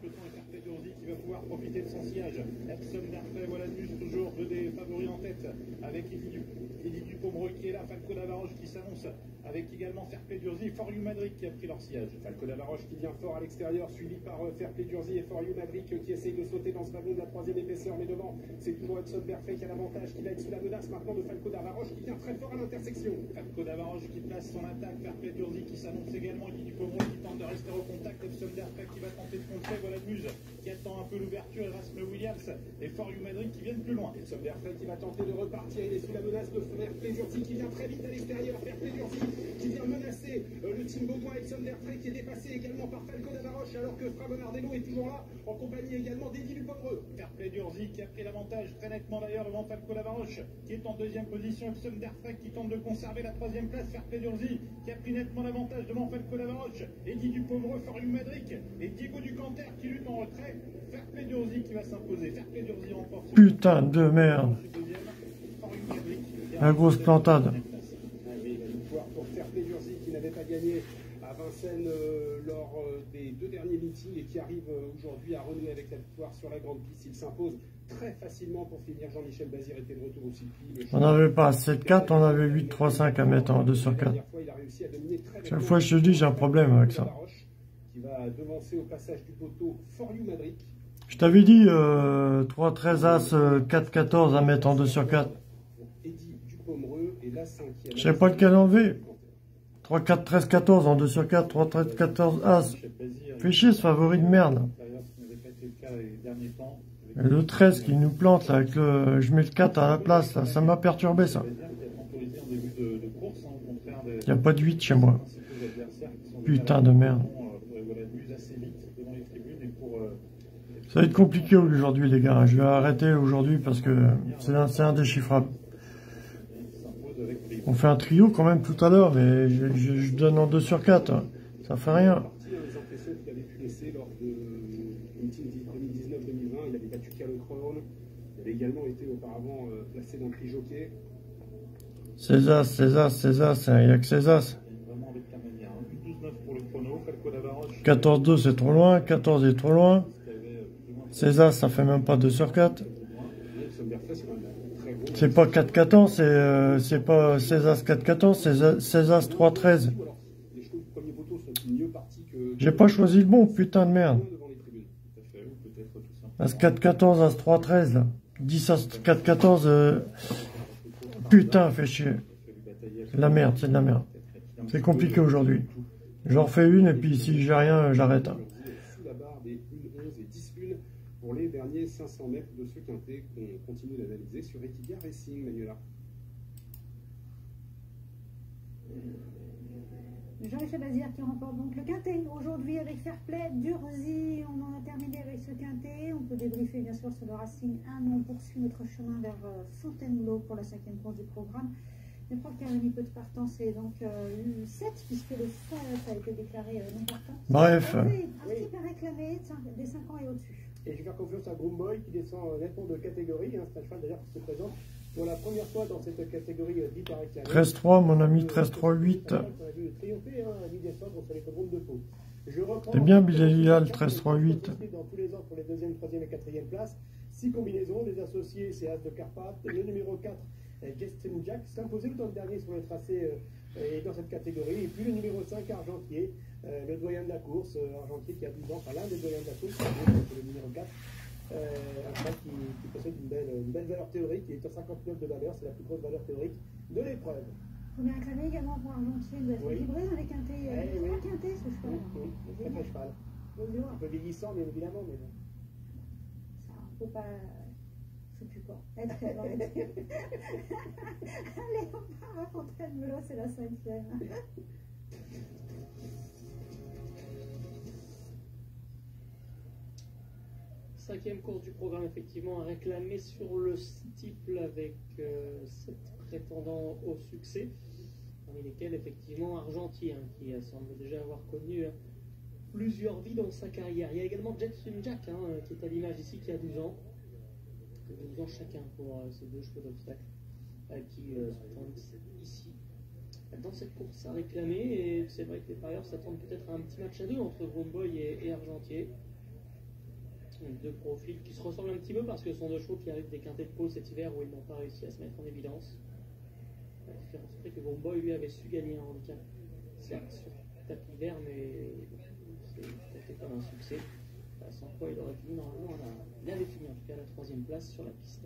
H: Qui va pouvoir profiter de son sillage. Epsom Derfray, voilà News toujours deux des favoris en tête avec Eddie Dupomereux qui est là, Falco Davaroche qui s'annonce avec également Fairplay Durzi et For You Madrid qui a pris leur sillage.
G: Falco Davaroche qui vient fort à l'extérieur, suivi par Fairplay Durzi et For You Madrid qui essaye de sauter dans ce wagon de la troisième épaisseur, mais devant c'est toujours Epsom Derfray qui a l'avantage, qui va être sous la menace maintenant de Falco Davaroche qui vient très fort à l'intersection.
H: Falco Davaroche qui place son attaque, Fairplay Durzi qui s'annonce également, Eddie Dupomereux qui tente de rester au contact, Epsom Derfray qui va tenter de contrer, voilà News qui attend un peu l'ouverture, Erasmus Williams et For You Madrid qui viennent plus loin.
G: Epsom Derfray qui va tenter de repartir, il est sous la menace de Fairplay Durzi qui vient très vite à l'extérieur, Fairplay Durzi qui vient menacer euh, le team Baudouin. Epsom Derfray qui est dépassé également par Falco Davaroche alors que Fragonard Delot est toujours là en compagnie également d'Eddie Dupomereux.
H: Fairplay Durzi qui a pris l'avantage très nettement d'ailleurs devant Falco Davaroche qui est en deuxième position, Epsom Derfray qui tente de conserver la troisième place, Fairplay Durzi qui a pris nettement l'avantage devant Falco Davaroche, Eddie Dupomereux, For You Madrid et Diego Ducanter qui lutte en retrait. Fairplay Durzi qui va s'imposer, Fairplay Durzi remporte.
A: Putain de merde. La grosse plantade.
G: Pour Fairplay Durzi qui n'avait pas gagné à Vincennes euh, lors euh, des deux derniers meetings et qui arrive euh, aujourd'hui à renouer avec la victoire sur la grande piste. Il s'impose très facilement pour finir. Jean-Michel Bazir était de retour au circuit.
A: On n'avait pas sept quatre, on avait huit trois cinq à mettre en deux sur quatre. Chaque fois je te dis j'ai un problème avec ça.
G: Qui va devancer au passage du poteau For You Madrid.
A: Je t'avais dit euh, trois treize as, euh, quatre quatorze à mettre en deux sur quatre. Je sais pas lequel enlever. trois quatre treize quatorze en deux sur quatre, trois treize quatorze as. Fais chier ce favori de merde. Et le treize qui nous plante là, avec le, je mets le quatre à la place, là, ça m'a perturbé ça. Il n'y a pas de huit chez moi. Putain de merde. Ça va être compliqué aujourd'hui les gars, je vais arrêter aujourd'hui parce que c'est indéchiffrable. On fait un trio quand même tout à l'heure, mais je, je, je donne en deux sur quatre, ça fait rien.
G: Il avait battu Carlo Crown, il avait également été auparavant euh, placé dans le prix jockey.
A: César, César, César, il n'y a que César. quatorze deux c'est trop loin, quatorze est trop loin. César ça fait même pas deux sur quatre. C'est pas quatre quatorze, c'est euh, c'est pas César quatre quatorze, c'est César trois treize. J'ai pas choisi le bon, putain de merde. As quatre quatorze, As trois treize là. dix As quatre quatorze, euh... putain, fait chier. C'est de la merde, c'est de la merde. C'est compliqué aujourd'hui. J'en refais une et puis si j'ai rien, j'arrête. Hein.
G: Sous la barre des un onze et dix un pour les derniers cinq cents mètres de ce quintet qu'on continue d'analyser sur Equidia Racing, Manuela.
D: Jean-Michel Bazir qui remporte donc le quintet aujourd'hui avec Fairplay Durzi. On en a terminé avec ce quintet. On peut débriefer bien sûr sur le Racing un. On poursuit notre chemin vers Fontainebleau pour la cinquième course du programme. Je crois qu'il y a un peu de partance et donc euh, sept puisque le sept a été déclaré euh, non partant.
A: Bref.
D: Un type à réclamer des cinq ans et au-dessus.
F: Et je vais faire confiance à Groomboy qui descend nettement de catégorie. Hein, c'est un cheval d'ailleurs qui se présente pour la première fois dans cette catégorie dite à réclamer.
A: treize trois, mon ami, treize trois huit.
F: On a vu triompher hein, à mi-décembre sur les programmes de Pau.
A: C'est bien Bilal, le treize trois huit.
F: Dans tous les ordres pour les deuxième, troisième et quatrième places. Six combinaisons, les associés, c'est As de Carpath. Le numéro quatre, Justin Jack, s'imposait le temps dernier sur le tracé euh, et dans cette catégorie. Et puis le numéro cinq, Argentier, euh, le doyen de la course. Euh, Argentier qui a douze ans, enfin l'un des doyens de la course, le numéro quatre. Euh, un cheval qui, qui possède une belle, une belle valeur théorique, il est à cinquante-neuf de valeur, c'est la plus grosse valeur théorique de l'épreuve.
D: On est réclamé également pour Argentier, il doit être
F: Oui.
D: équilibré dans les quintés.
F: Eh
D: Il
F: oui.
D: est quinté ce cheval.
F: Oui, oui, très très cheval.
D: Faut le dire.
F: Un peu vieillissant, bien évidemment, mais bon.
D: Ça, on peut pas foutu quoi. Être Allez, on part à Fontainebleau, c'est la cinquième.
B: Cinquième course du programme, effectivement, à réclamer sur le steeple avec euh, sept prétendants au succès, parmi lesquels, effectivement, Argentier, hein, qui euh, semble déjà avoir connu euh, plusieurs vies dans sa carrière. Il y a également Jetson Jack, hein, qui est à l'image ici, qui a douze ans. douze ans chacun pour euh, ces deux chevaux d'obstacle, euh, qui euh, se tendent ici dans cette course à réclamer. Et c'est vrai que les parieurs s'attendent peut-être à un petit match à deux entre Gromboy et, et Argentier. Deux profils qui se ressemblent un petit peu parce que ce sont deux chevaux qui arrivent des quintets de pôle cet hiver où ils n'ont pas réussi à se mettre en évidence. La différence c'est que Gromboy lui avait su gagner un handicap, certes sur tapis vert, mais c'était pas un succès. Sans quoi il aurait fini normalement, il avait fini en tout cas à la troisième place sur la piste.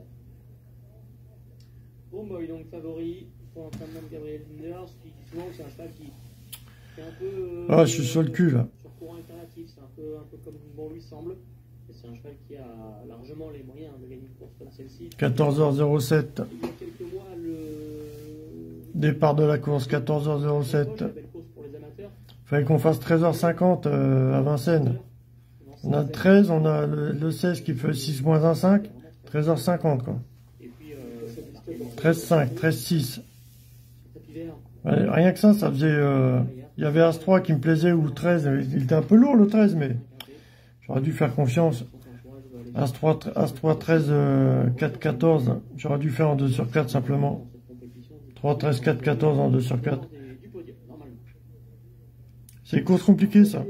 B: Gromboy donc favori pour l'entraînement de Gabriel Lindner, qui souvent c'est un cheval qui, qui est un peu. Euh,
A: ah, je suis sur le cul là.
B: Sur courant alternatif, c'est un peu, un peu comme bon lui semble. C'est un cheval qui a largement les moyens de gagner une course comme celle-ci.
A: quatorze heures zéro sept.
B: Il y a quelques mois, le
A: départ de la course, quatorze heures zéro sept. Fallait qu'on fasse treize heures cinquante euh, à Vincennes. On a le treize, on a le, le seize qui fait six moins un, cinq. treize heures cinquante quoi. treize cinq, treize six. Ouais, rien que ça, ça faisait... Euh, il y avait As trois qui me plaisait, ou treize. Il était un peu lourd le treize, mais... J'aurais dû faire confiance. As trois, As trois treize, euh, quatre quatorze. J'aurais dû faire en deux sur quatre simplement. trois treize, quatre quatorze en deux sur quatre. C'est une course compliquée ça.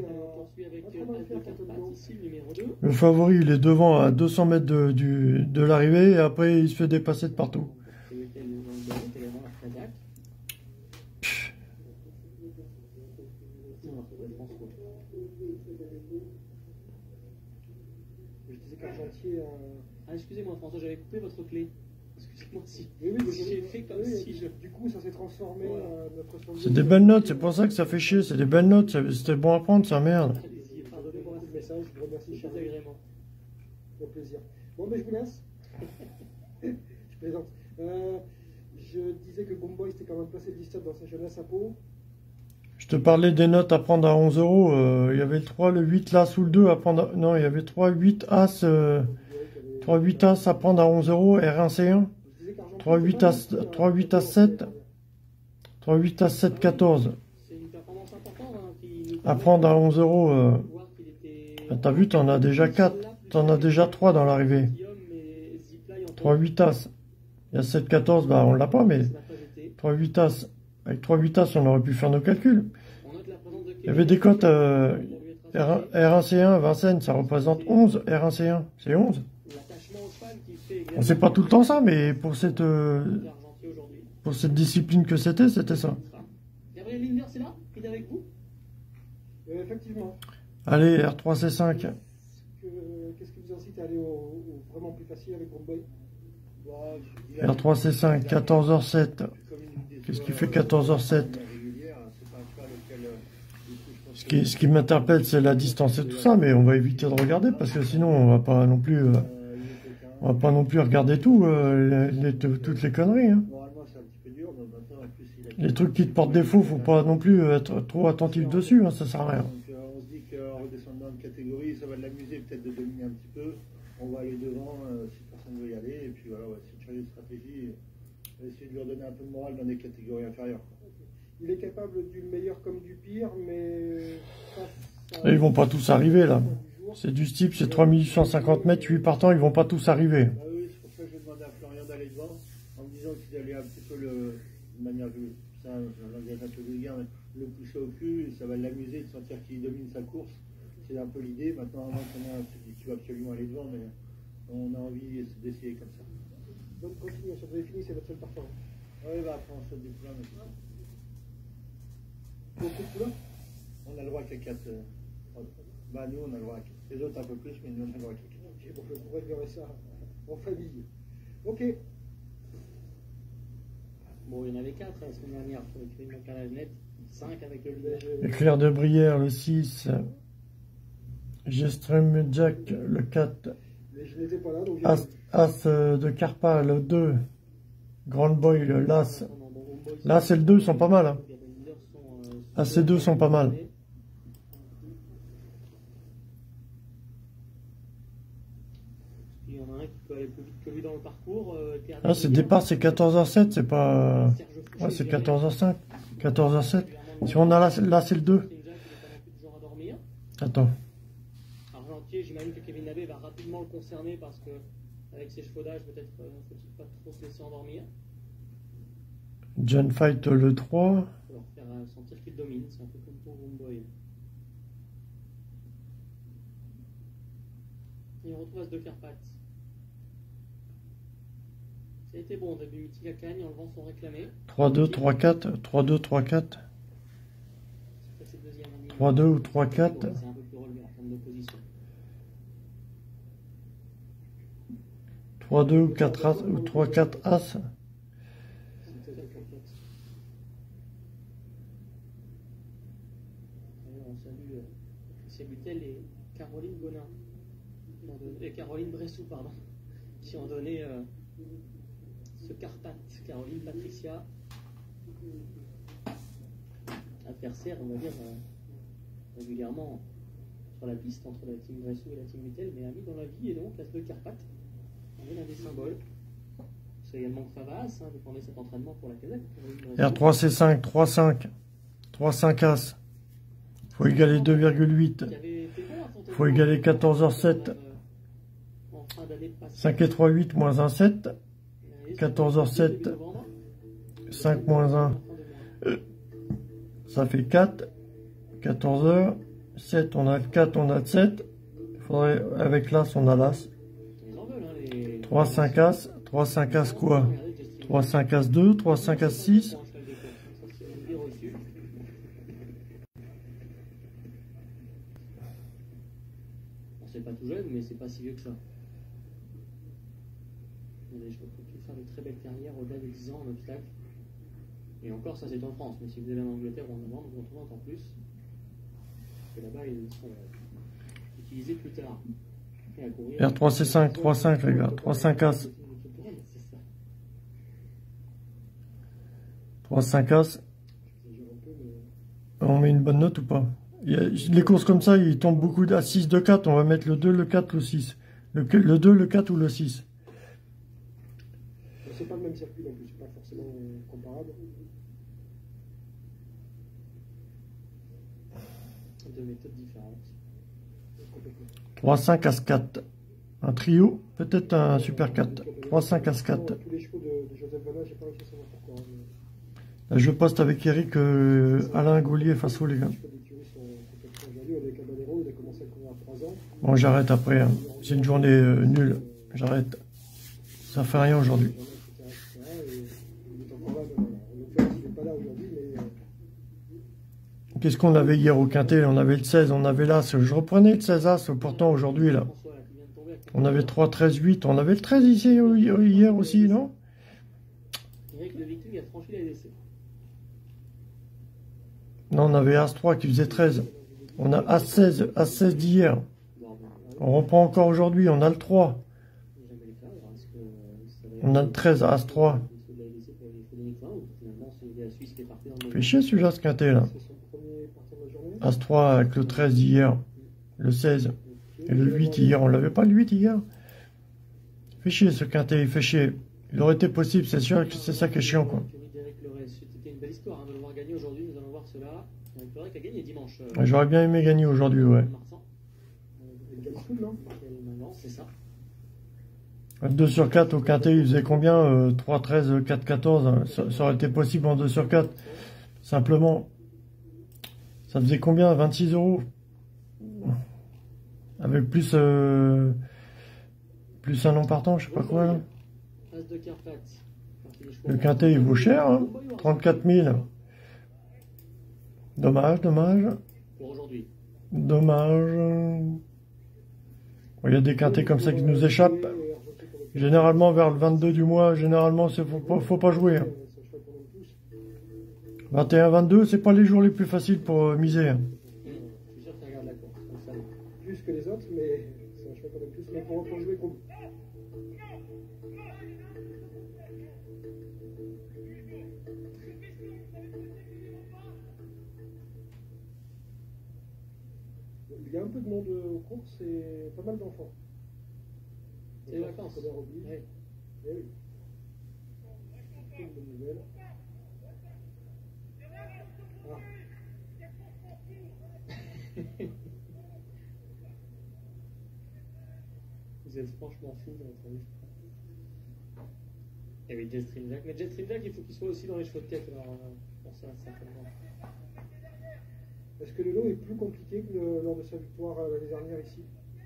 A: Le favori il est devant à deux cents mètres de, du, de l'arrivée et après il se fait dépasser de partout.
B: Ah, excusez-moi François, j'avais coupé votre clé. Excusez-moi si,
F: oui, oui,
B: si j'ai fait comme
F: oui,
B: si je...
F: Du coup, ça s'est transformé
B: ouais.
F: euh, notre...
A: C'est des belles notes, c'est pour ça que ça fait chier. C'est des belles notes, c'était bon à prendre, ça merde.
F: Allez-y, pardonnez-moi ce message, je vous remercie cher agrément. Au plaisir. Bon, mais je vous laisse. Je plaisante. Euh, je disais que Gromboy c'était quand même placé dix-sept dans sa jeunesse à Pau.
A: Je te parlais des notes à prendre à onze euros. Euh, il y avait le trois, le huit, l'As ou le deux à prendre. À... Non, il y avait trois, huit, As. Euh... trois, huit, As à prendre à onze euros. R un C un. trois, huit, As, trois, huit, As, sept. trois, huit, As, sept, quatorze. À prendre à onze euros. Euh... Ah, t'as vu, t'en as déjà quatre. T'en as déjà trois dans l'arrivée. trois, huit, As. Il y a sept, quatorze. Bah, on l'a pas, mais. trois, huit, As. Avec trois, huit, As, on aurait pu faire nos calculs. Il y avait des cotes euh, R un C un, Vincennes, ça représente onze, R un C un, c'est onze. On sait pas tout le temps ça, mais pour cette, euh, pour cette discipline que c'était, c'était ça.
B: Gabriel Lindner, c'est là? Il est avec vous?
F: euh, Effectivement.
A: Allez, R trois C cinq.
F: Qu'est-ce qui vous incite à aller au, au vraiment plus facile avec Gromboy?
A: R trois C cinq, quatorze heures sept. Qu'est-ce qui fait quatorze heures sept? Ce qui, ce qui m'interpelle, c'est la distance et tout ça, mais on va éviter de regarder parce que sinon, on va pas non plus, euh, on va pas non plus regarder tout, euh, les, les, toutes les conneries. Hein. Les trucs qui te portent défaut, faut pas non plus être trop attentif dessus, hein, ça sert à rien.
E: Donc, on se dit qu'en redescendant de catégorie, ça va l'amuser peut-être de dominer un petit peu. On va aller devant euh, si personne veut y aller, et puis voilà, on va essayer de changer de stratégie. On va essayer de lui redonner un peu de morale dans des catégories inférieures.
F: Il est capable du meilleur comme du pire, mais...
A: Et ils vont pas tous arriver, là. C'est du type, c'est trois mille huit cent cinquante mètres, huit partants, ils vont pas tous arriver.
E: Ah oui, c'est pour ça que je demande à Florian d'aller devant, en me disant qu'il allait un petit peu le... de manière... ça, un langage un peu vulgaire, mais le pousser au cul, et ça va l'amuser de sentir qu'il domine sa course. C'est un peu l'idée. Maintenant, avant qu'on a... tu vas absolument aller devant, mais on a envie d'essayer comme ça.
F: Donc continuez, ça vous avez fini, c'est votre seul partant.
E: Oui, bah après on saute des poulains, mais
F: Beaucoup de poulains?
E: on a le droit qu'à quatre. Euh... Bah nous on a le droit à quatre.
G: Les autres un peu plus, mais nous on aimerait tout.
F: Ok, bon, je réglerai ça en famille. Ok.
B: Bon, il y en avait quatre la semaine dernière pour écrire mon calage net. cinq avec le leader.
A: Éclair de Brière, le six. Gestrem Jack, le quatre.
F: Mais je n'étais pas là, donc j'ai...
A: As, As de Carpa, le deux. Grand Boy, le Las. L'As et le deux sont pas mal. Hein. As et deux sont pas mal.
B: Il y en a un qui peut aller plus vite que lui dans le parcours.
A: Ah, c'est départ, c'est quatorze heures sept, c'est pas... Ouais, c'est quatorze heures cinq. quatorze heures sept. Si on a là, là c'est le deux. Attends.
B: Argentier, j'imagine que Kevin Nabé va rapidement le concerner parce que avec ses chevaudages, peut-être euh, faut-il pas trop se laisser endormir.
A: John Fight le trois.
B: Il faut leur faire euh, sentir qu'il domine, c'est un peu comme pour Homeboy. Et on retrouve As de Carpath. Ça a été bon au début, Tigakagne en levant son réclamé.
A: trois deux, trois quatre, trois deux, trois quatre. trois deux ou trois quatre.
B: C'est un peu plus relevé en termes de position.
A: trois deux ou quatre As ou trois quatre As.
B: On salue Christian Butel et Caroline Gonin. Et Caroline Bressou, pardon, qui ont donné euh, ce Carpath. Caroline Patricia, adversaire, on va dire, euh, régulièrement sur la piste entre la team Bressou et la team Butel, mais ami dans la vie, et donc As de Carpath, on est l'un des symboles. C'est également Favas, hein, défendait cet entraînement pour la Kazakh.
A: R trois C cinq, trois cinq, trois cinq As. Faut égaler deux virgule huit. Faut égaler quatorze heures sept. cinq et trois, huit, moins un, sept. quatorze heures sept. cinq moins un. Ça fait quatre. quatorze heures. sept, on a le quatre, on a le sept. Il faudrait, avec l'As, on a l'As. trois, cinq As. trois, cinq As quoi? trois, cinq As deux. trois, cinq As six.
B: C'est pas tout jeune, mais c'est pas si vieux que ça. Il y a des chevaux qui ont pu faire de très belles carrières au-delà de dix ans en obstacle. Et encore, ça c'est en France, mais si vous allez en Angleterre ou en Irlande, vous en trouvez encore plus. Parce que là-bas, ils sont euh, utilisés plus tard.
A: R trois C cinq, trois cinq les gars, trois cinq As. trois cinq As. On met une bonne note ou pas? Il y a, les courses comme ça, ils tombent beaucoup à six, deux, quatre. On va mettre le deux, le quatre, le six. Le, le deux, le quatre ou le six.
F: C'est pas le même circuit non plus, c'est pas forcément comparable.
B: Deux méthodes différentes.
A: trois, cinq, As quatre. Un trio, peut-être un super quatre. trois, cinq, As quatre.
F: Tous les chevaux de, de Joseph Vanna, j'ai pas réussi à savoir pourquoi.
A: Là, je poste avec Eric, euh, Alain Gaulier face aux les gars. Bon, j'arrête après. Hein. C'est une journée euh, nulle. J'arrête. Ça fait rien aujourd'hui. Qu'est-ce qu'on avait hier au Quintet? On avait le seize, on avait l'As. Je reprenais le seize As, pourtant aujourd'hui là. On avait trois, treize, huit. On avait le treize ici hier aussi, non? Non, on avait As trois qui faisait treize. On a As seize, As seize d'hier. On reprend encore aujourd'hui, on a le trois. On a le treize, As trois. Fait chier celui-là, ce Quintet là. As trois avec le treize d'hier. Le seize. Et le huit hier. On l'avait pas le huit hier. Fait chier ce Quintet, il fait chier. Il aurait été possible, c'est sûr que c'est ça qui est chiant quoi.
B: C'était une belle histoire de le voir gagner aujourd'hui, nous allons voir cela. Qui a gagné dimanche.
A: J'aurais bien aimé gagner aujourd'hui, ouais.
B: C'est ça.
A: deux sur quatre au Quintet, il faisait combien euh, trois, treize, quatre, quatorze. Hein. Ça, ça aurait été possible en deux sur quatre. Simplement, ça faisait combien? vingt-six euros. Avec plus euh, plus un nom partant, je sais pas quoi là. Le Quintet il vaut cher, hein. trente-quatre mille. Dommage, dommage.
B: Pour aujourd'hui.
A: Dommage. Il y a des quintés comme ça qui nous échappent. Généralement vers le vingt-deux du mois, généralement il faut pas, faut pas jouer. Hein. vingt et un vingt-deux, c'est pas les jours les plus faciles pour euh, miser. Hein.
F: Je suis sûr qu'il regarde la course. Ça, plus que les autres, mais c'est un choix quand même plus. Mais pour, pour jouer contre. Il y a un peu de monde aux courses et pas mal d'enfants.
B: C'est les vacances.
F: Ouais. Eh oui. C'est une bonne nouvelle. Ah.
B: Vous êtes franchement fous dans votre vie. Et oui, Jetstream Jack. Mais Jetstream Jack, il faut qu'il soit aussi dans les chevaux de tête alors, pour ça, certainement.
F: Est-ce que le lot est plus compliqué que le, lors de sa victoire euh, l'année dernière ici?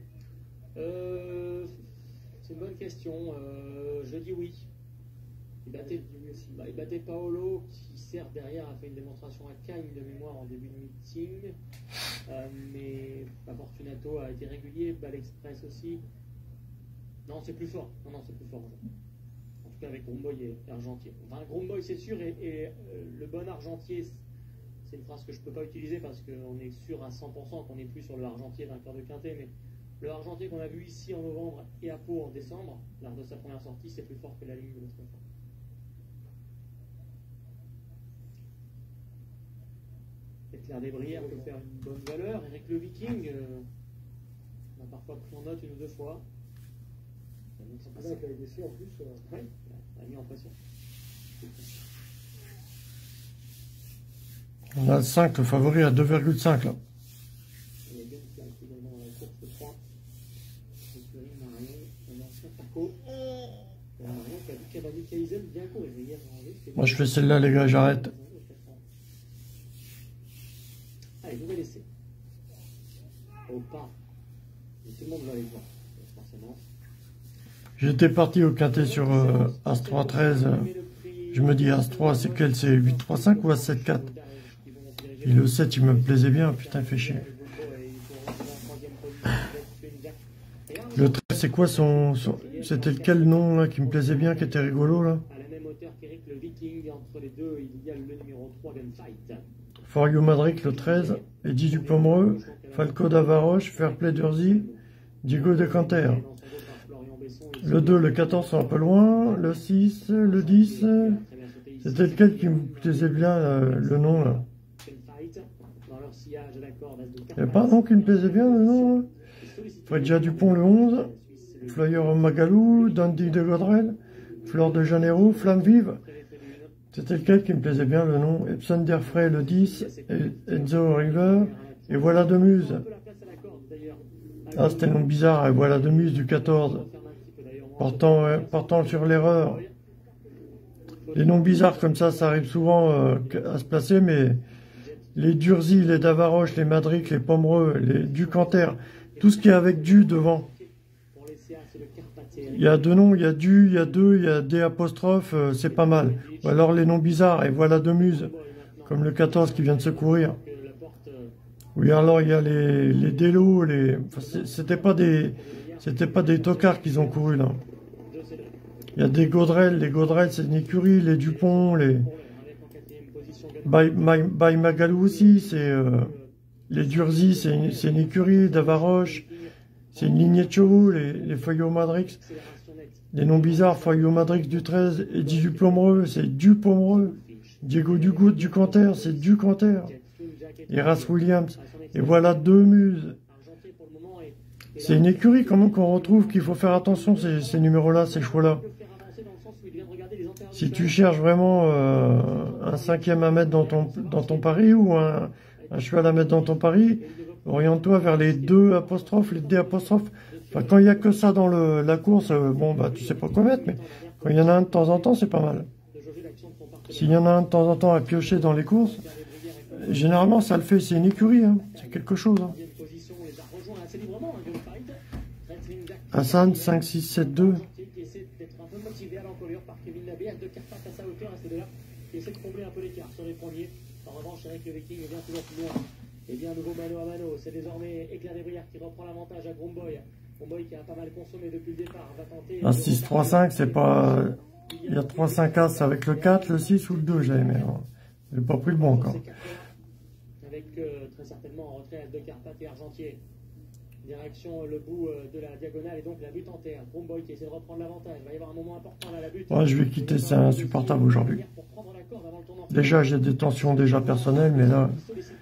B: euh, C'est une bonne question. Euh, je dis oui. Il battait, bah, il battait Paolo, qui certes derrière a fait une démonstration à Cagnes de mémoire en début de meeting. Euh, mais bah, Fortunato a été régulier, Ball Express aussi. Non, c'est plus fort. Non, non, c'est plus fort. En tout cas avec Gromboy et Argentier. Enfin, Gromboy c'est sûr, et, et euh, le bon Argentier, c'est une phrase que je ne peux pas utiliser parce qu'on est sûr à cent pour cent qu'on n'est plus sur le Argentier vainqueur de Quintet, mais le Argentier qu'on a vu ici en novembre et à Pau en décembre, lors de sa première sortie, c'est plus fort que la ligne de l'autre fois. Éclair des Brières peut faire une bonne valeur. Eric le Viking, euh, on a parfois pris en note une ou deux fois.
F: Avec la D C en plus. Euh...
B: Oui, il a mis en pression.
A: On a le cinq, le favori à deux virgule cinq là.
B: Il y a bien qui arrive également dans la course de trois. Écurie Marion, un ancien Paco. Marion qui a vu Cavani Kaizen bien courir hier.
A: Moi je fais celle-là les gars, j'arrête.
B: Allez, nouvel essai. Au pas. Et tout le monde va aller voir, forcément.
A: J'étais parti au quintet sur euh, As trois treize. Euh, je me dis As trois, c'est quel? C'est huit trois cinq ou As sept quatre? Et le sept, il me plaisait bien. Putain, fait chier. Le treize, c'est quoi son... son... C'était lequel nom là, qui me plaisait bien, qui était rigolo là?
B: À la même hauteur qu'Eric le Viking, entre les deux, il y a le numéro trois, Gunfight.
A: For You Madrid, le treize. Eddie Dupomereux. Falco d'Avaroche. Fairplay d'Urzy. Diego de Canter. Le deux, le quatorze sont un peu loin. Le six, le dix. C'était lequel qui me plaisait bien, euh, le nom là? Il n'y avait pas un nom qui me plaisait bien, le nom là? Fredja Dupont, le onze. Flyer Magalou. Dandy de Godrel. Fleur de Janeiro. Flamme Vive. C'était lequel qui me plaisait bien, le nom? Epson d'Airfray, le dix. Et Enzo River. Et Voilà de Muse. Ah, c'était un nom bizarre. Et Voilà de Muse du quatorze. Portant, euh, portant sur l'erreur. Les noms bizarres comme ça, ça arrive souvent euh, à se placer, mais les Durzi, les Davaroche, les Madric, les Pomereux, les Ducanter, tout ce qui est avec du devant. Il y a deux noms, il y a du, il y a deux, il y a des apostrophes, euh, c'est pas mal. Ou alors les noms bizarres, et Voilà de Muse, comme le quatorze qui vient de se courir. Oui, alors il y a les, les Délos, les... Enfin, c'était pas des... C'était pas des tocards qu'ils ont couru là. Il y a des Gaudrel, les Gaudrel c'est une écurie, les Dupont, les... By, by, by Magalou aussi, c'est... Euh... Les Durzi, c'est une, une écurie, Davaroche, c'est une lignée de chevaux, les, les Feuillot Madrix. Les noms bizarres, Feuillot Madrix du treize, Eddie Dupomereux, c'est Dupomereux. Diego Dugout du Canter, c'est du Canter. Et Ras Williams. Et Voilà deux Muses. C'est une écurie quand même qu'on retrouve, qu'il faut faire attention, ces, ces numéros-là, ces chevaux-là. Si tu cherches vraiment euh, un cinquième à mettre dans ton, dans ton pari, ou un, un cheval à mettre dans ton pari, oriente-toi vers les deux apostrophes, les D apostrophes. Enfin, quand il n'y a que ça dans le, la course, euh, bon, bah, tu sais pas quoi mettre, mais quand il y en a un de temps en temps, c'est pas mal. S'il y en a un de temps en temps à piocher dans les courses, généralement, ça le fait, c'est une écurie, hein. C'est quelque chose. Hein. Hassan, cinq, six, sept, deux.
B: Qui essaie d'être un peu motivé à l'encolure par Kevin Labé, de Carpat à sa hauteur, à ces deux-là, qui essaie de combler un peu l'écart sur les premiers. En revanche, Eric le Viking est bien toujours plus loin. Et bien, nouveau mano à mano, c'est désormais Éclair des Brières qui reprend l'avantage à Gromboy. Bromboy qui a pas mal consommé depuis le départ va tenter.
A: Un six trois cinq, c'est pas... Il y a trois cinq As avec le quatre, le six ou le deux, j'avais mais j'ai pas pris le bon encore.
B: Avec euh, très certainement en retrait de Carpath et Argentier. Direction le bout euh, de la diagonale et donc la butte en terre. Bromboy qui essaie de reprendre l'avantage. Il va y avoir un moment important à la butte.
A: Ouais, je vais quitter, c'est insupportable aujourd'hui. Déjà, j'ai des tensions déjà personnelles, mais là...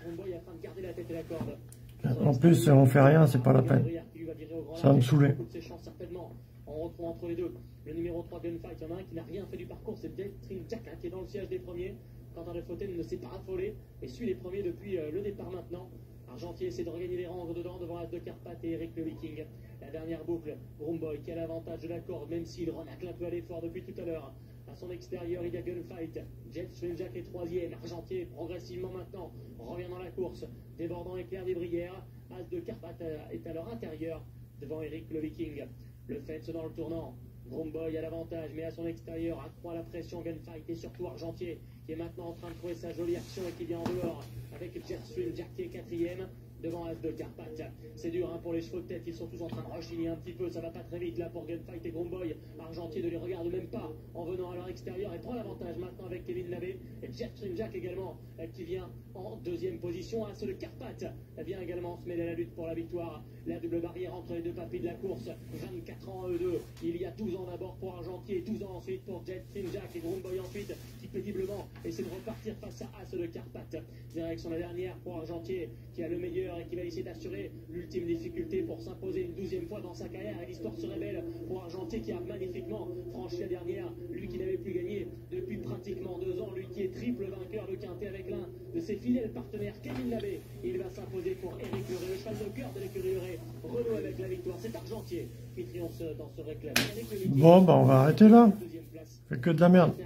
A: En plus, on fait rien, c'est pas la peine. Ça va me saouler.
B: On retrouve entre les deux le numéro trois Gunfight. Il y en a un qui n'a rien fait du parcours, c'est Jetstream Jack hein, qui est dans le siège des premiers. Quentin de Fauten ne s'est pas affolé et suit les premiers depuis euh, le départ maintenant. Argentier essaie de regagner les rangs dedans devant As de Carpath et Eric le Viking. La dernière boucle, Bromboy qui a l'avantage de la corde, même s'il renacle un peu à l'effort depuis tout à l'heure. À son extérieur, il y a Gunfight. Jetstream Jack est troisième. Argentier progressivement maintenant revient dans la course, débordant éclair des Brières. As de Carpath est à leur intérieur devant Eric le Viking. Le Fetz dans le tournant. Bromboy a l'avantage, mais à son extérieur accroît la pression Gunfight et surtout Argentier qui est maintenant en train de trouver sa jolie action et qui vient en dehors avec Jetstream Jack qui est quatrième devant As de Carpath. C'est dur hein, pour les chevaux de tête, ils sont tous en train de rechigner un petit peu, ça va pas très vite là pour Gunfight et Bromboy. Argentier ne les regarde même pas en venant à leur extérieur et prend l'avantage maintenant avec Kevin Labbé et Jetstream Jack également qui vient en deuxième position. As de Carpath vient également se mêler à la lutte pour la victoire. La double barrière entre les deux papis de la course, vingt-quatre ans eux deux, il y a douze ans d'abord pour Argentier, douze ans ensuite pour Jetstream Jack et Bromboy ensuite qui péniblement essaie de repartir face à As de Carpath. Direction la dernière pour Argentier qui a le meilleur et qui va essayer d'assurer l'ultime difficulté pour s'imposer une douzième fois dans sa carrière. Et l'histoire se révèle pour Argentier qui a magnifiquement franchi la dernière, lui qui n'avait plus gagné depuis pratiquement deux ans, lui qui est triple vainqueur de Quintet avec l'un de ses fidèles partenaires, Kevin Labbé. Il va s'imposer pour Eric Leray, le cheval de cœur de l'écurie Leray. Renaud avec la victoire, c'est Argentier qui triomphe dans ce réclame.
A: Bon, bah on va arrêter là. Fait que de la merde.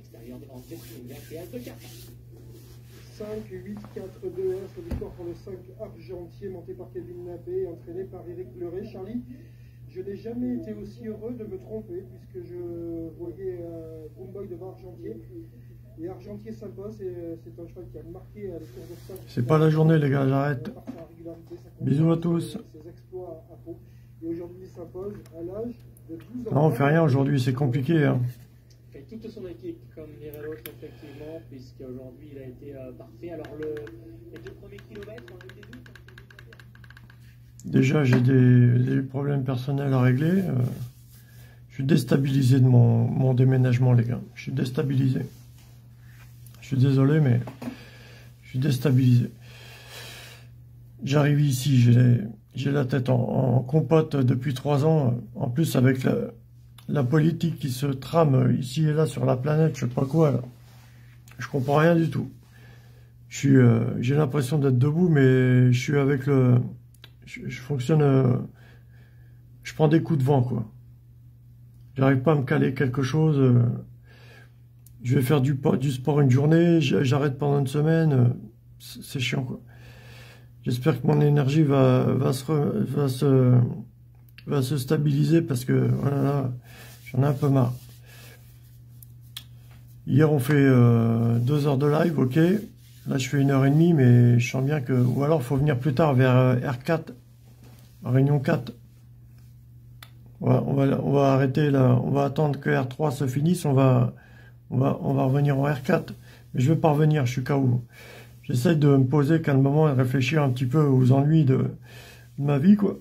F: cinq, huit, quatre, deux, un, c'est victoire pour le cinq Argentier monté par Kevin Labbé, entraîné par Eric Leray. Charlie, je n'ai jamais été aussi heureux de me tromper puisque je voyais euh, Bromboy devant Argentier. Et Argentier s'impose, c'est un cheval qui a marqué les cours de cinq.
A: C'est pas la journée les gars, j'arrête. Bisous à tous.
F: Ses exploits à Pau. Et aujourd'hui il s'impose à l'âge de douze ans.
A: Non, on fait rien aujourd'hui, c'est compliqué. Hein.
B: Toute son équipe, comme dirait l'autre, effectivement, puisqu'aujourd'hui il a été euh, parfait. Alors, le, les deux premiers kilomètres, on a eu des doutes.
A: Déjà, j'ai des, des problèmes personnels à régler. Euh, je suis déstabilisé de mon, mon déménagement, les gars. Je suis déstabilisé. Je suis désolé, mais je suis déstabilisé. J'arrive ici, j'ai la tête en, en compote depuis trois ans. En plus, avec la... La politique qui se trame ici et là sur la planète, je sais pas quoi, là. Je comprends rien du tout. Je suis, euh, j'ai l'impression d'être debout, mais je suis avec le, je, je fonctionne, euh, je prends des coups de vent, quoi. J'arrive pas à me caler quelque chose. Euh, je vais faire du, du sport une journée, j'arrête pendant une semaine, euh, c'est chiant, quoi. J'espère que mon énergie va, va se, va se, va se stabiliser parce que voilà, là, j'en ai un peu marre. Hier, on fait euh, deux heures de live, ok. Là, je fais une heure et demie, mais je sens bien que... Ou alors, il faut venir plus tard, vers euh, R quatre, Réunion quatre. Voilà, on va, on va arrêter là. On va attendre que R trois se finisse. On va, on va, on va revenir en R quatre. Mais je vais pas revenir, je suis K O. J'essaye de me poser calmement et de réfléchir un petit peu aux ennuis de, de ma vie, quoi.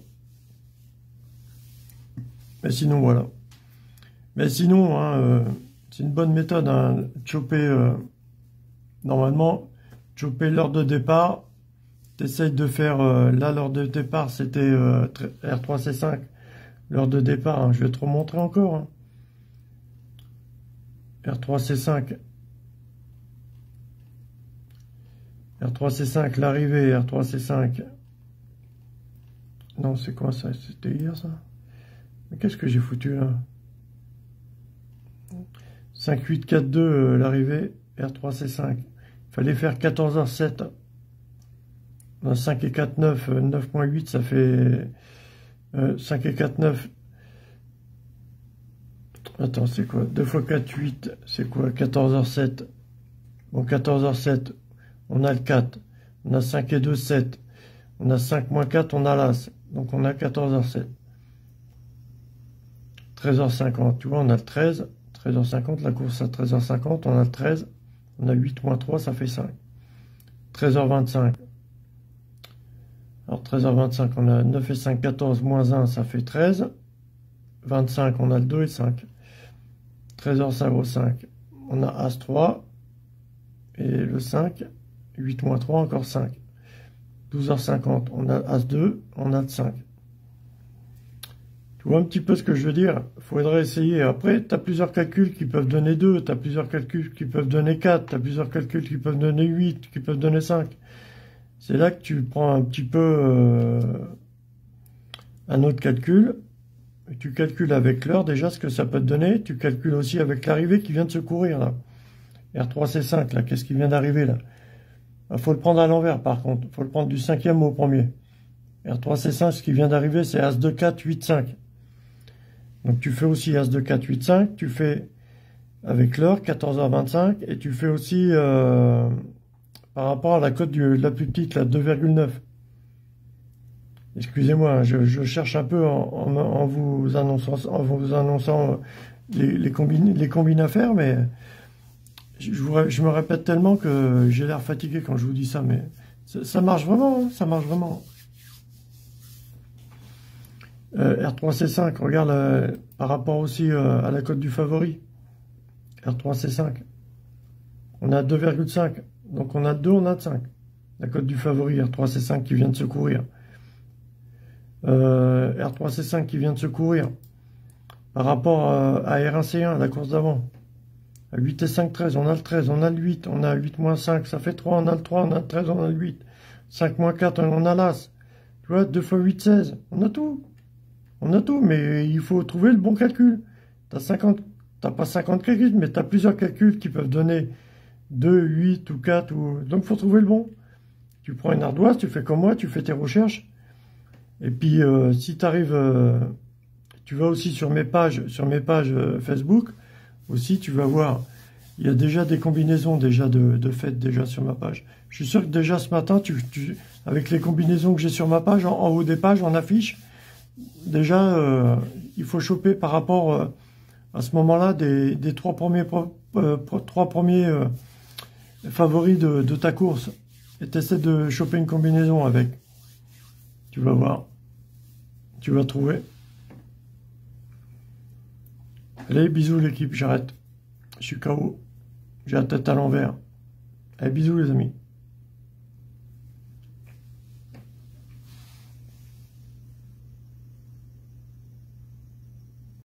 A: Mais sinon, voilà. Mais sinon, hein, euh, c'est une bonne méthode, hein, choper, euh, normalement, choper l'heure de départ. T'essayes de faire, euh, là, l'heure de départ, c'était euh, R trois C cinq. L'heure de départ, hein, je vais te remontrer encore. Hein. R trois C cinq. R trois C cinq, l'arrivée, R trois C cinq. Non, c'est quoi ça? C'était hier, ça? Mais qu'est-ce que j'ai foutu, là? cinq huit quatre deux, euh, l'arrivée, R trois C cinq. Il fallait faire quatorze heures sept. Dans cinq et quatre, neuf, euh, neuf point huit, ça fait... Euh, cinq et quatre, neuf. Attends, c'est quoi? deux fois quatre, huit, c'est quoi? quatorze heures sept. Bon, quatorze heures sept. On a le quatre, on a cinq et deux, sept, on a cinq moins quatre, on a l'As, donc on a quatorze heures sept. treize heures cinquante, tu vois, on a le treize, treize heures cinquante, la course à treize heures cinquante, on a le treize, on a huit moins trois, ça fait cinq. treize heures vingt-cinq. Alors treize heures vingt-cinq, on a neuf et cinq, quatorze, moins un, ça fait treize. vingt-cinq, on a le deux et cinq. treize heures cinq, on a As trois et le cinq. huit moins trois, encore cinq. douze heures cinquante, on a As deux, on a le cinq. Tu vois un petit peu ce que je veux dire? Il faudrait essayer. Après, tu as plusieurs calculs qui peuvent donner deux, tu as plusieurs calculs qui peuvent donner quatre, tu as plusieurs calculs qui peuvent donner huit, qui peuvent donner cinq. C'est là que tu prends un petit peu euh, un autre calcul. Et tu calcules avec l'heure déjà ce que ça peut te donner. Tu calcules aussi avec l'arrivée qui vient de se courir là. R trois C cinq, là, qu'est-ce qui vient d'arriver là? Il faut le prendre à l'envers par contre. Il faut le prendre du cinquième au premier. R trois C cinq, ce qui vient d'arriver, c'est As deux, quatre, huit, cinq. Donc tu fais aussi As deux, quatre, huit, cinq. Tu fais avec l'heure, quatorze heures vingt-cinq. Et tu fais aussi euh, par rapport à la cote de la plus petite, là, deux virgule neuf. Excusez-moi, je, je cherche un peu en, en, en vous annonçant, en vous annonçant les, les, combines, les combines à faire, mais je, je, je me répète tellement que j'ai l'air fatigué quand je vous dis ça, mais ça, ça marche vraiment, hein, ça marche vraiment. Euh, R trois C cinq, regarde euh, par rapport aussi euh, à la cote du favori. R trois C cinq, on a deux virgule cinq, donc on a deux, on a cinq. La cote du favori, R trois C cinq qui vient de se courir. Euh, R trois C cinq qui vient de se courir par rapport à, à R un C un, la course d'avant. À huit et cinq, treize, on a le treize, on a le huit, on a huit moins cinq, ça fait trois, on a le trois, on a le treize, on a le huit. cinq moins quatre, on a l'As. Tu vois, deux fois huit, seize, on a tout. On a tout, mais il faut trouver le bon calcul. T'as cinquante, t'as pas cinquante calculs, mais t'as plusieurs calculs qui peuvent donner deux, huit ou quatre, ou... donc faut trouver le bon. Tu prends une ardoise, tu fais comme moi, tu fais tes recherches. Et puis, euh, si tu arrives, euh, tu vas aussi sur mes pages, sur mes pages euh, Facebook, aussi, tu vas voir, il y a déjà des combinaisons déjà de, de faites déjà sur ma page. Je suis sûr que déjà ce matin, tu, tu, avec les combinaisons que j'ai sur ma page, en, en haut des pages, en affiche, déjà, euh, il faut choper par rapport euh, à ce moment-là des, des trois premiers, euh, trois premiers euh, favoris de, de ta course. Et tu essaies de choper une combinaison avec. Tu vas voir. Tu vas trouver. Allez, bisous l'équipe, j'arrête. Je suis K O. J'ai la tête à l'envers. Allez, bisous les amis.